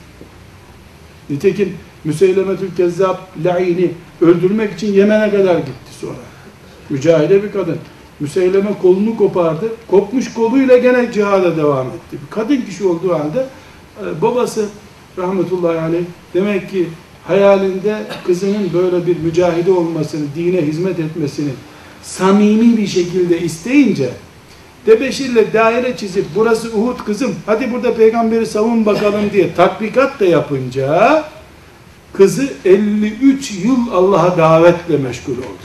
Nitekim Müseylemetül Kezzab La'ini öldürmek için Yemen'e kadar gitti sonra. Mücahide bir kadın. Müseyleme kolunu kopardı. Kopmuş koluyla gene cihada devam etti. Bir kadın kişi olduğu halde babası rahmetullahi aleyh demek ki hayalinde kızının böyle bir mücahide olmasını, dine hizmet etmesini samimi bir şekilde isteyince tebeşirle daire çizip burası Uhud kızım hadi burada peygamberi savun bakalım diye tatbikat da yapınca kızı elli üç yıl Allah'a davetle meşgul oldu.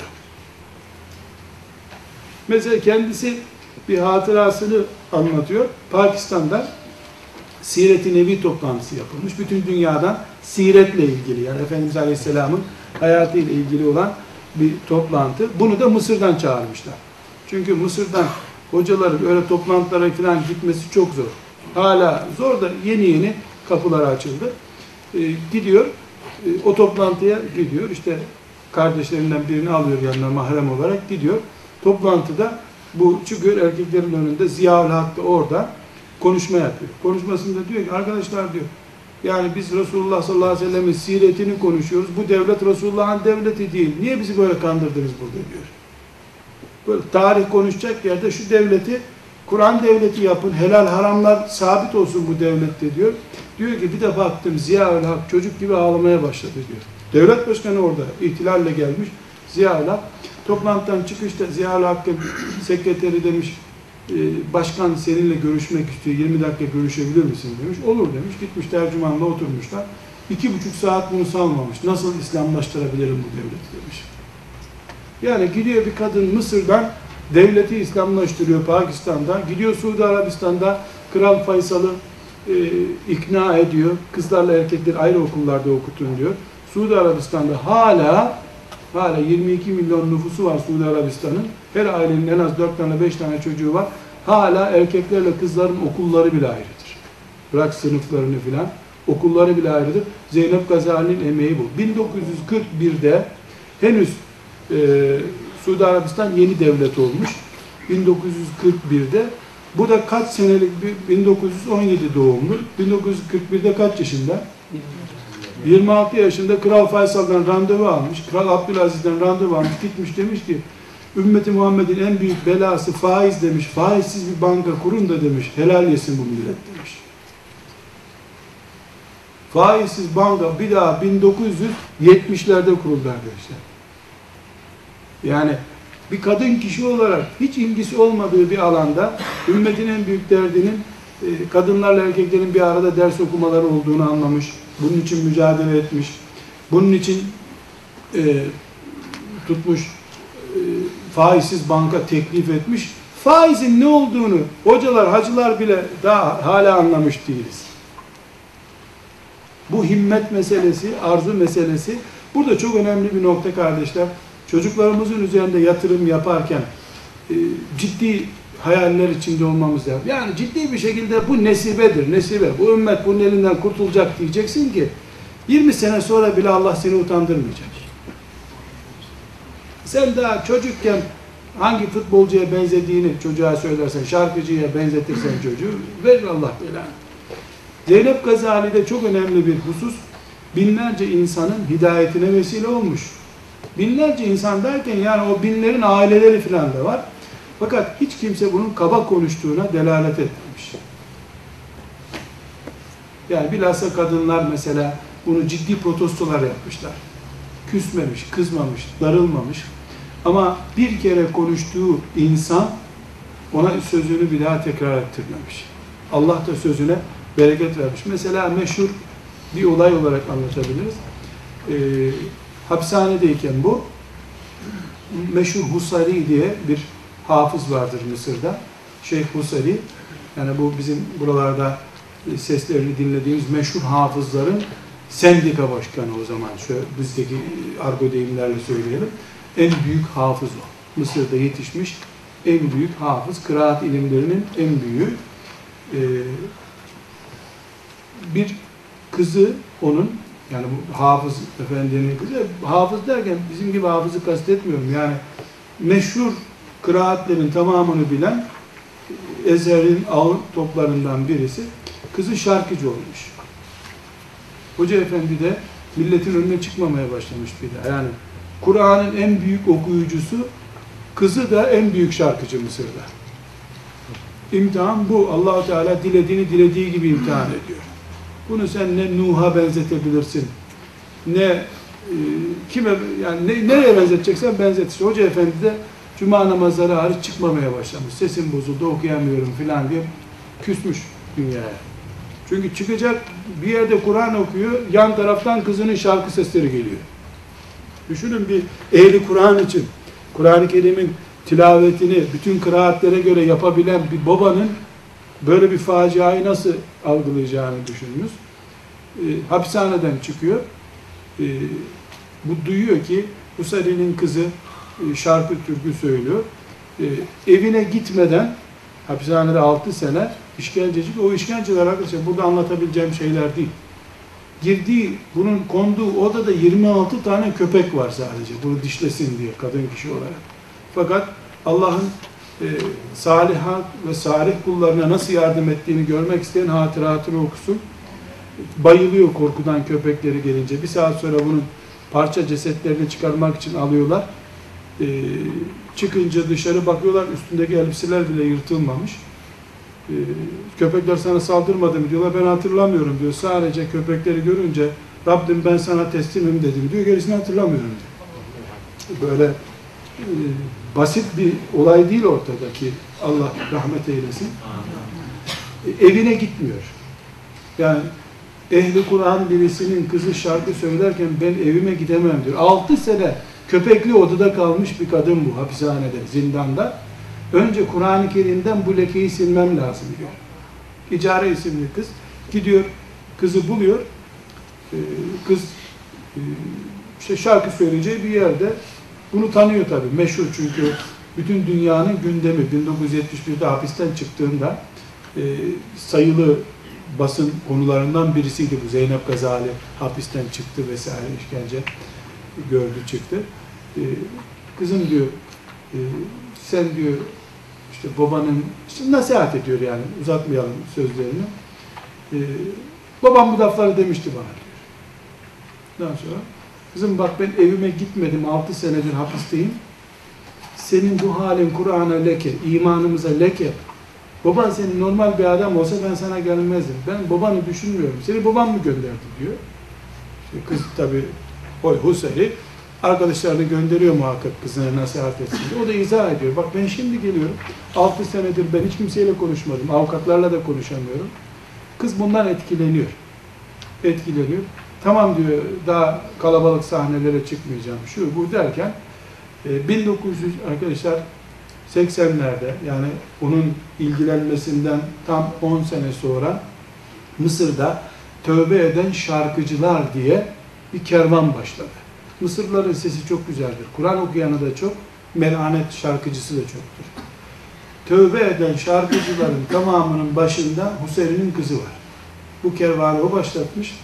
Mesela kendisi bir hatırasını anlatıyor. Pakistan'da Siret-i Nebi toplantısı yapılmış. Bütün dünyadan siretle ilgili, yani Efendimiz Aleyhisselam'ın hayatıyla ilgili olan bir toplantı. Bunu da Mısır'dan çağırmışlar. Çünkü Mısır'dan hocaların öyle toplantılara falan gitmesi çok zor. Hala zor da yeni yeni kapılar açıldı. Ee, gidiyor, e, o toplantıya gidiyor. İşte kardeşlerinden birini alıyor yanına mahrem olarak gidiyor. Toplantıda bu çıkıyor erkeklerin önünde, Ziya-ül Hak da orada konuşma yapıyor. Konuşmasında diyor ki arkadaşlar diyor, yani biz Resulullah sallallahu aleyhi ve sellem'in siretini konuşuyoruz. Bu devlet Resulullah'ın devleti değil. Niye bizi böyle kandırdınız burada diyor. Böyle tarih konuşacak yerde şu devleti Kur'an devleti yapın. Helal haramlar sabit olsun bu devlette diyor. Diyor ki bir de baktım Ziya-ül Hak çocuk gibi ağlamaya başladı diyor. Devlet başkanı orada ihtilalle gelmiş. Ziya-ül Hak toplantıdan çıkışta Ziya-ül Hakk'ın sekreteri demiş, başkan seninle görüşmek istiyor, yirmi dakika görüşebilir misin demiş. Olur demiş. Gitmiş tercümanla oturmuşlar. İki buçuk saat bunu salmamış. Nasıl İslamlaştırabilirim bu devleti demiş. Yani gidiyor bir kadın Mısır'dan devleti İslamlaştırıyor Pakistan'da. Gidiyor Suudi Arabistan'da Kral Faysal'ı e, ikna ediyor. Kızlarla erkekleri ayrı okullarda okutun diyor. Suudi Arabistan'da hala hala yirmi iki milyon nüfusu var Suudi Arabistan'ın. Her ailenin en az dört tane beş tane çocuğu var. Hala erkeklerle kızların okulları bile ayrıdır. Bırak sınıflarını filan. Okulları bile ayrıdır. Zeynep Gazali'nin emeği bu. bin dokuz yüz kırk birde henüz e, Suudi Arabistan yeni devlet olmuş. bin dokuz yüz kırk birde bu da kaç senelik bir bin dokuz yüz on yedi doğumlu. bin dokuz yüz kırk birde kaç yaşında? yirmi altı yaşında Kral Faysal'dan randevu almış. Kral Abdülaziz'den randevu almış. Gitmiş demiş ki ümmeti Muhammed'in en büyük belası faiz demiş. Faizsiz bir banka kurun da demiş. Helal yesin bu millet demiş. Faizsiz banka bir daha bin dokuz yüz yetmişlerde kuruldu arkadaşlar. Yani bir kadın kişi olarak hiç ilgisi olmadığı bir alanda ümmetin en büyük derdinin kadınlarla erkeklerin bir arada ders okumaları olduğunu anlamış. Bunun için mücadele etmiş. Bunun için e, tutmuş e, faizsiz banka teklif etmiş. Faizin ne olduğunu hocalar, hacılar bile daha hala anlamış değiliz. Bu himmet meselesi, arzu meselesi burada çok önemli bir nokta kardeşler. Çocuklarımızın üzerinde yatırım yaparken e, ciddi hayaller içinde olmamız lazım. Yani ciddi bir şekilde bu nesibedir, nesibe. Bu ümmet bunun elinden kurtulacak diyeceksin ki yirmi sene sonra bile Allah seni utandırmayacak. Sen daha çocukken hangi futbolcuya benzediğini çocuğa söylersen, şarkıcıya benzetirsen çocuğu verir Allah belanı. Zeynep Gazali'de çok önemli bir husus, binlerce insanın hidayetine vesile olmuş. Binlerce insan derken yani o binlerin aileleri falan da var. Fakat hiç kimse bunun kaba konuştuğuna delalet etmemiş. Yani bilhassa kadınlar mesela bunu ciddi protestolar yapmışlar. Küsmemiş, kızmamış, darılmamış. Ama bir kere konuştuğu insan ona sözünü bir daha tekrar ettirmemiş. Allah da sözüne bereket vermiş. Mesela meşhur bir olay olarak anlatabiliriz. Ee, hapishanedeyken bu meşhur Husari diye bir hafız vardır Mısır'da. Şeyh Husari, yani bu bizim buralarda seslerini dinlediğimiz meşhur hafızların sendika başkanı o zaman. Şöyle bizdeki argo deyimlerle söyleyelim. En büyük hafız o. Mısır'da yetişmiş en büyük hafız. Kıraat ilimlerinin en büyüğü. Ee, bir kızı onun, yani bu hafız efendinin kızı, hafız derken bizim gibi hafızı kastetmiyorum. Yani meşhur kıraatlerin tamamını bilen Ezher'in ağır toplarından birisi. Kızı şarkıcı olmuş. Hoca efendi de milletin önüne çıkmamaya başlamış bir daha. Yani Kur'an'ın en büyük okuyucusu, kızı da en büyük şarkıcı Mısır'da. İmtihan bu. Allah-u Teala dilediğini dilediği gibi imtihan ediyor. Bunu sen ne Nuh'a benzetebilirsin, ne e, kime, yani ne, nereye benzeteceksen benzetirsin. Hoca efendi de cuma namazları hariç çıkmamaya başlamış. Sesim bozuldu, okuyamıyorum filan diye küsmüş dünyaya. Çünkü çıkacak bir yerde Kur'an okuyor, yan taraftan kızının şarkı sesleri geliyor. Düşünün bir ehli Kur'an için, Kur'an-ı Kerim'in tilavetini bütün kıraatlere göre yapabilen bir babanın böyle bir faciayı nasıl algılayacağını düşününüz. E, hapishaneden çıkıyor. E, bu duyuyor ki Husari'nin kızı e, şarkı türkü söylüyor. E, evine gitmeden hapishanede altı sene işkenceci. O işkenceler arkadaşlar burada anlatabileceğim şeyler değil. Girdiği, bunun konduğu odada yirmi altı tane köpek var sadece. Bunu dişlesin diye kadın kişi olarak. Fakat Allah'ın e, salihat ve salih kullarına nasıl yardım ettiğini görmek isteyen hatıratını okusun. Bayılıyor korkudan köpekleri gelince. Bir saat sonra bunun parça cesetlerini çıkarmak için alıyorlar. E, çıkınca dışarı bakıyorlar, üstündeki elbiseler bile yırtılmamış. E, köpekler sana saldırmadı mı diyorlar, ben hatırlamıyorum diyor. Sadece köpekleri görünce Rabbim ben sana teslimim dedim diyor, gerisini hatırlamıyorum diyor. Böyle e, basit bir olay değil ortadaki, Allah rahmet eylesin. E, evine gitmiyor. Yani ehli Kur'an birisinin kızı şarkı söylerken ben evime gidemem diyor. Altı sene köpekli odada kalmış bir kadın bu hapishanede, zindanda. Önce Kur'an-ı Kerim'den bu lekeyi silmem lazım diyor. İcare isimli kız gidiyor, kızı buluyor. Ee, kız e, işte şarkı söyleyeceği bir yerde, bunu tanıyor tabii, meşhur çünkü bütün dünyanın gündemi. bin dokuz yüz yetmiş bir'de hapisten çıktığında e, sayılı basın konularından birisiydi bu. Zeynep Gazali hapisten çıktı vesaire, işkence gördü çıktı. E, kızım diyor, e, sen diyor işte babanın, işte nasihat ediyor yani, uzatmayalım sözlerini. E, babam bu lafları demişti bana diyor. Ondan sonra kızım bak ben evime gitmedim, altı senedir hapisteyim. Senin bu halin Kur'an'a leke, imanımıza leke. Baban senin normal bir adam olsa ben sana gelmezdim. Ben babanı düşünmüyorum. Seni babam mı gönderdi diyor. İşte kız tabii o Huseyli arkadaşlarını gönderiyor muhakkak kızına nasihat etsin diye. O da izah ediyor. Bak ben şimdi geliyorum. altı senedir ben hiç kimseyle konuşmadım. Avukatlarla da konuşamıyorum. Kız bundan etkileniyor. Etkileniyor. Tamam diyor, daha kalabalık sahnelere çıkmayacağım. Şu bu derken bin dokuz yüz arkadaşlar seksenlerde, yani onun ilgilenmesinden tam on sene sonra Mısır'da tövbe eden şarkıcılar diye bir kervan başladı. Mısırlıların sesi çok güzeldir. Kur'an okuyanı da çok, melanet şarkıcısı da çoktur. Tövbe eden şarkıcıların tamamının başında Huseyri'nin kızı var. Bu kervanı o başlatmış.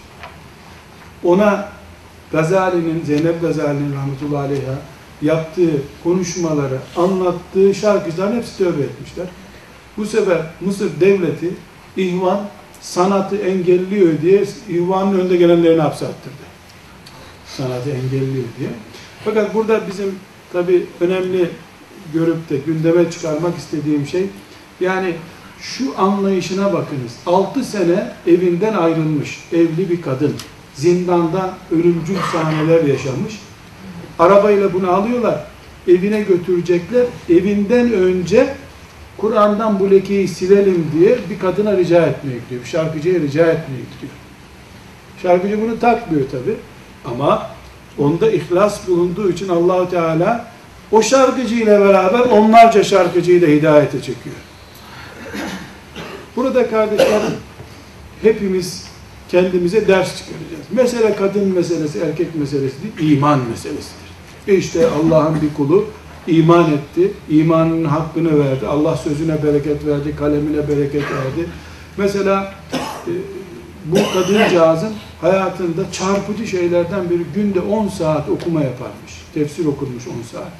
Ona Gazali'nin, Zeynep Gazali'nin rahmetullahi aleyha yaptığı konuşmaları, anlattığı şarkıcıların hepsi tövbe etmişler. Bu sefer Mısır devleti ihvan sanatı engelliyor diye ihvanın önde gelenlerini hapse attırdı. Sanatı engelliyor diye. Fakat burada bizim tabii önemli görüp de gündeme çıkarmak istediğim şey, yani şu anlayışına bakınız. altı sene evinden ayrılmış evli bir kadın, zindanda ölümcül sahneler yaşamış. Arabayla bunu alıyorlar, evine götürecekler. Evinden önce Kur'an'dan bu lekeyi silelim diye bir kadına rica etmeye gidiyor. Bir şarkıcıya rica etmeye gidiyor. Şarkıcı bunu takmıyor tabi. Ama onda ihlas bulunduğu için Allah-u Teala o şarkıcı ile beraber onlarca şarkıcıyı da hidayete çekiyor. Burada kardeşler hepimiz kendimize ders çıkaracağız. Mesele kadın meselesi, erkek meselesi değil, iman meselesidir. İşte Allah'ın bir kulu iman etti, imanın hakkını verdi, Allah sözüne bereket verdi, kalemine bereket verdi. Mesela e, bu kadıncağızın hayatında çarpıcı şeylerden biri, günde on saat okuma yaparmış. Tefsir okurmuş on saat.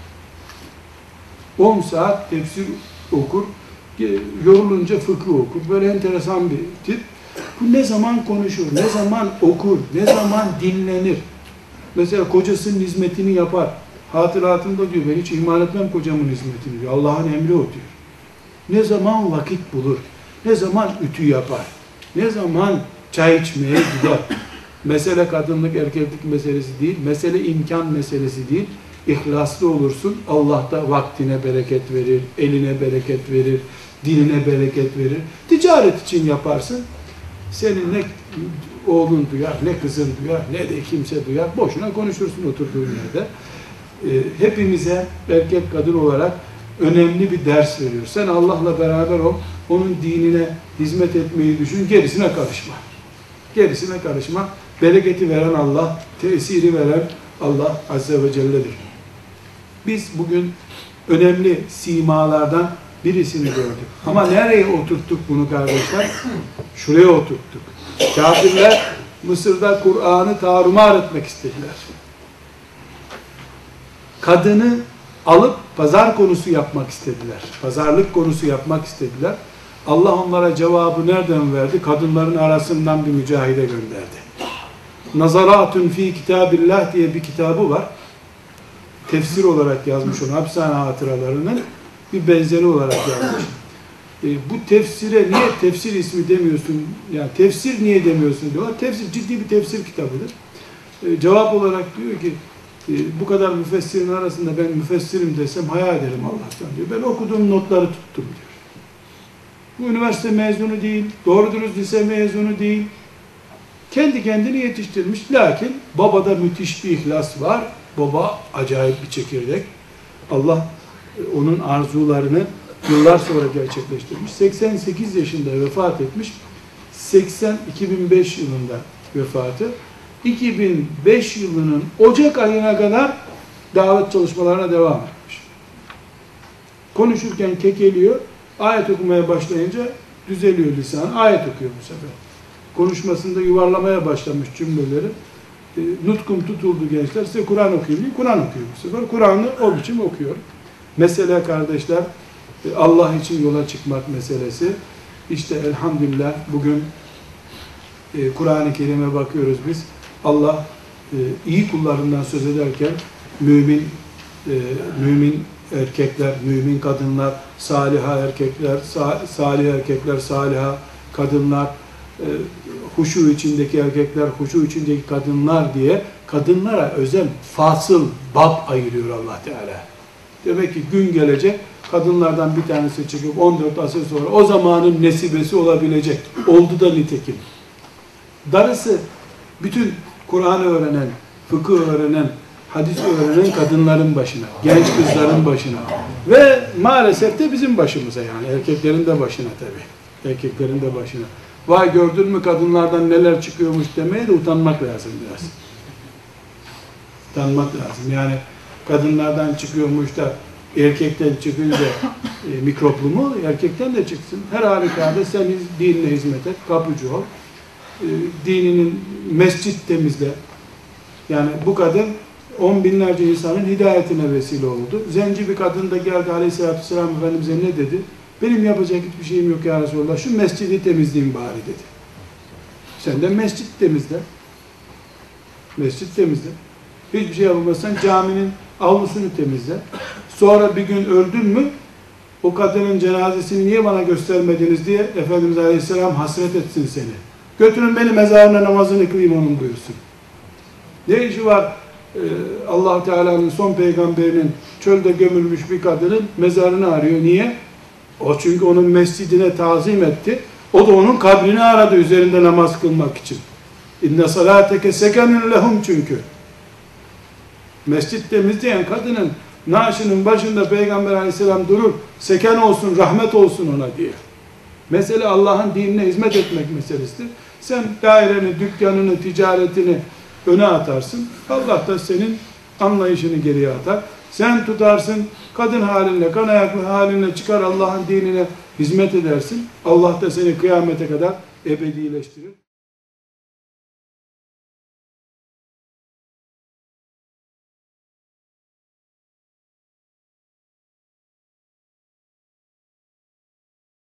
on saat tefsir okur, yorulunca fıkıh okur. Böyle enteresan bir tip. Bu ne zaman konuşur, ne zaman okur, ne zaman dinlenir. Mesela kocasının hizmetini yapar. Hatıratında diyor, ben hiç ihmal etmem kocamın hizmetini diyor. Allah'ın emri o diyor. Ne zaman vakit bulur, ne zaman ütü yapar, ne zaman çay içmeye gider. Mesele kadınlık, erkeklik meselesi değil, mesele imkan meselesi değil. İhlaslı olursun, Allah da vaktine bereket verir, eline bereket verir, diline bereket verir. Ticaret için yaparsın, senin ne oğlun duyar, ne kızın duyar, ne de kimse duyar. Boşuna konuşursun oturduğun yerde. E, hepimize erkek kadın olarak önemli bir ders veriyor. Sen Allah'la beraber ol, onun dinine hizmet etmeyi düşün, gerisine karışma. Gerisine karışma. Bereketi veren Allah, tesiri veren Allah Azze ve Celle'dir. Biz bugün önemli simalardan birisini gördük. Ama nereye oturttuk bunu kardeşler? Şuraya oturttuk. Kafirler Mısır'da Kur'an'ı tarumar etmek istediler. Kadını alıp pazar konusu yapmak istediler. Pazarlık konusu yapmak istediler. Allah onlara cevabı nereden verdi? Kadınların arasından bir mücahide gönderdi. Nazaratun fi kitabillah diye bir kitabı var. Tefsir olarak yazmış onu, hapishane hatıralarının bir benzeri olarak yazmış. E, bu tefsire niye tefsir ismi demiyorsun? Yani tefsir niye demiyorsun diyorlar. Tefsir ciddi bir tefsir kitabıdır. E, cevap olarak diyor ki e, bu kadar müfessirin arasında ben müfessirim desem hayal ederim Allah'tan diyor. Ben okuduğum notları tuttum diyor. Bu üniversite mezunu değil, doğru dürüst lise mezunu değil. Kendi kendini yetiştirmiş. Lakin babada müthiş bir ihlas var. Baba acayip bir çekirdek. Allah onun arzularını yıllar sonra gerçekleştirmiş. seksen sekiz yaşında vefat etmiş. seksen iki bin beş yılında vefatı. iki bin beş yılının Ocak ayına kadar davet çalışmalarına devam etmiş. Konuşurken kekeliyor, ayet okumaya başlayınca düzeliyor lisan, ayet okuyor bu sefer. Konuşmasında yuvarlamaya başlamış cümleleri. E, nutkum tutuldu gençler, size Kur'an okuyayım diye Kur'an okuyor bu sefer. Kur'an'ı o biçim okuyor. Mesele kardeşler, e, Allah için yola çıkmak meselesi. İşte elhamdülillah bugün e, Kur'an-ı Kerim'e bakıyoruz biz. Allah e, iyi kullarından söz ederken mümin e, mümin erkekler, mümin kadınlar, saliha erkekler, sa salih erkekler, saliha kadınlar, e, huşu içindeki erkekler, huşu içindeki kadınlar diye kadınlara özel fasıl, bab ayırıyor Allah Teala. Demek ki gün gelecek, kadınlardan bir tanesi çıkıp on dört asır sonra o zamanın nesibesi olabilecek. Oldu da nitekim. Darısı bütün Kur'an'ı öğrenen, fıkıh öğrenen, hadis öğrenen kadınların başına, genç kızların başına ve maalesef de bizim başımıza, yani erkeklerin de başına tabii. Erkeklerin de başına. Vay gördün mü kadınlardan neler çıkıyormuş demeye de utanmak lazım biraz. Utanmak lazım. Yani kadınlardan çıkıyormuş da erkekten çıkınca e, mikroplu mu? Erkekten de çıksın. Her halükarda sen dinine hizmet et, kapıcı ol. E, dininin mescit temizle. Yani bu kadın on binlerce insanın hidayetine vesile oldu. Zenci bir kadın da geldi aleyhissalatü vesselam Efendimiz'e ne dedi? Benim yapacak hiçbir şeyim yok ya Resulallah. Şu mescidi temizleyeyim bari dedi. Sen de mescit temizle. Mescit temizle. Hiçbir şey yapamazsan caminin avlusunu temizle. Sonra bir gün öldün mü o kadının cenazesini niye bana göstermediniz diye Efendimiz Aleyhisselam hasret etsin seni. Götürün beni mezarına namazını kılayım onun buyursun. Ne işi var ee, Allah Teala'nın son peygamberinin çölde gömülmüş bir kadının mezarını arıyor. Niye? O çünkü onun mescidine tazim etti. O da onun kabrini aradı üzerinde namaz kılmak için. İnne salateke sekenun lehum çünkü. Mescid temizleyen kadının naaşının başında Peygamber Aleyhisselam durur. Seken olsun, rahmet olsun ona diye. Mesele Allah'ın dinine hizmet etmek meselesidir. Sen daireni, dükkanını, ticaretini öne atarsın. Allah da senin anlayışını geriye atar. Sen tutarsın, kadın halinle, kan ayaklı halinle çıkar Allah'ın dinine hizmet edersin. Allah da seni kıyamete kadar ebedileştirir.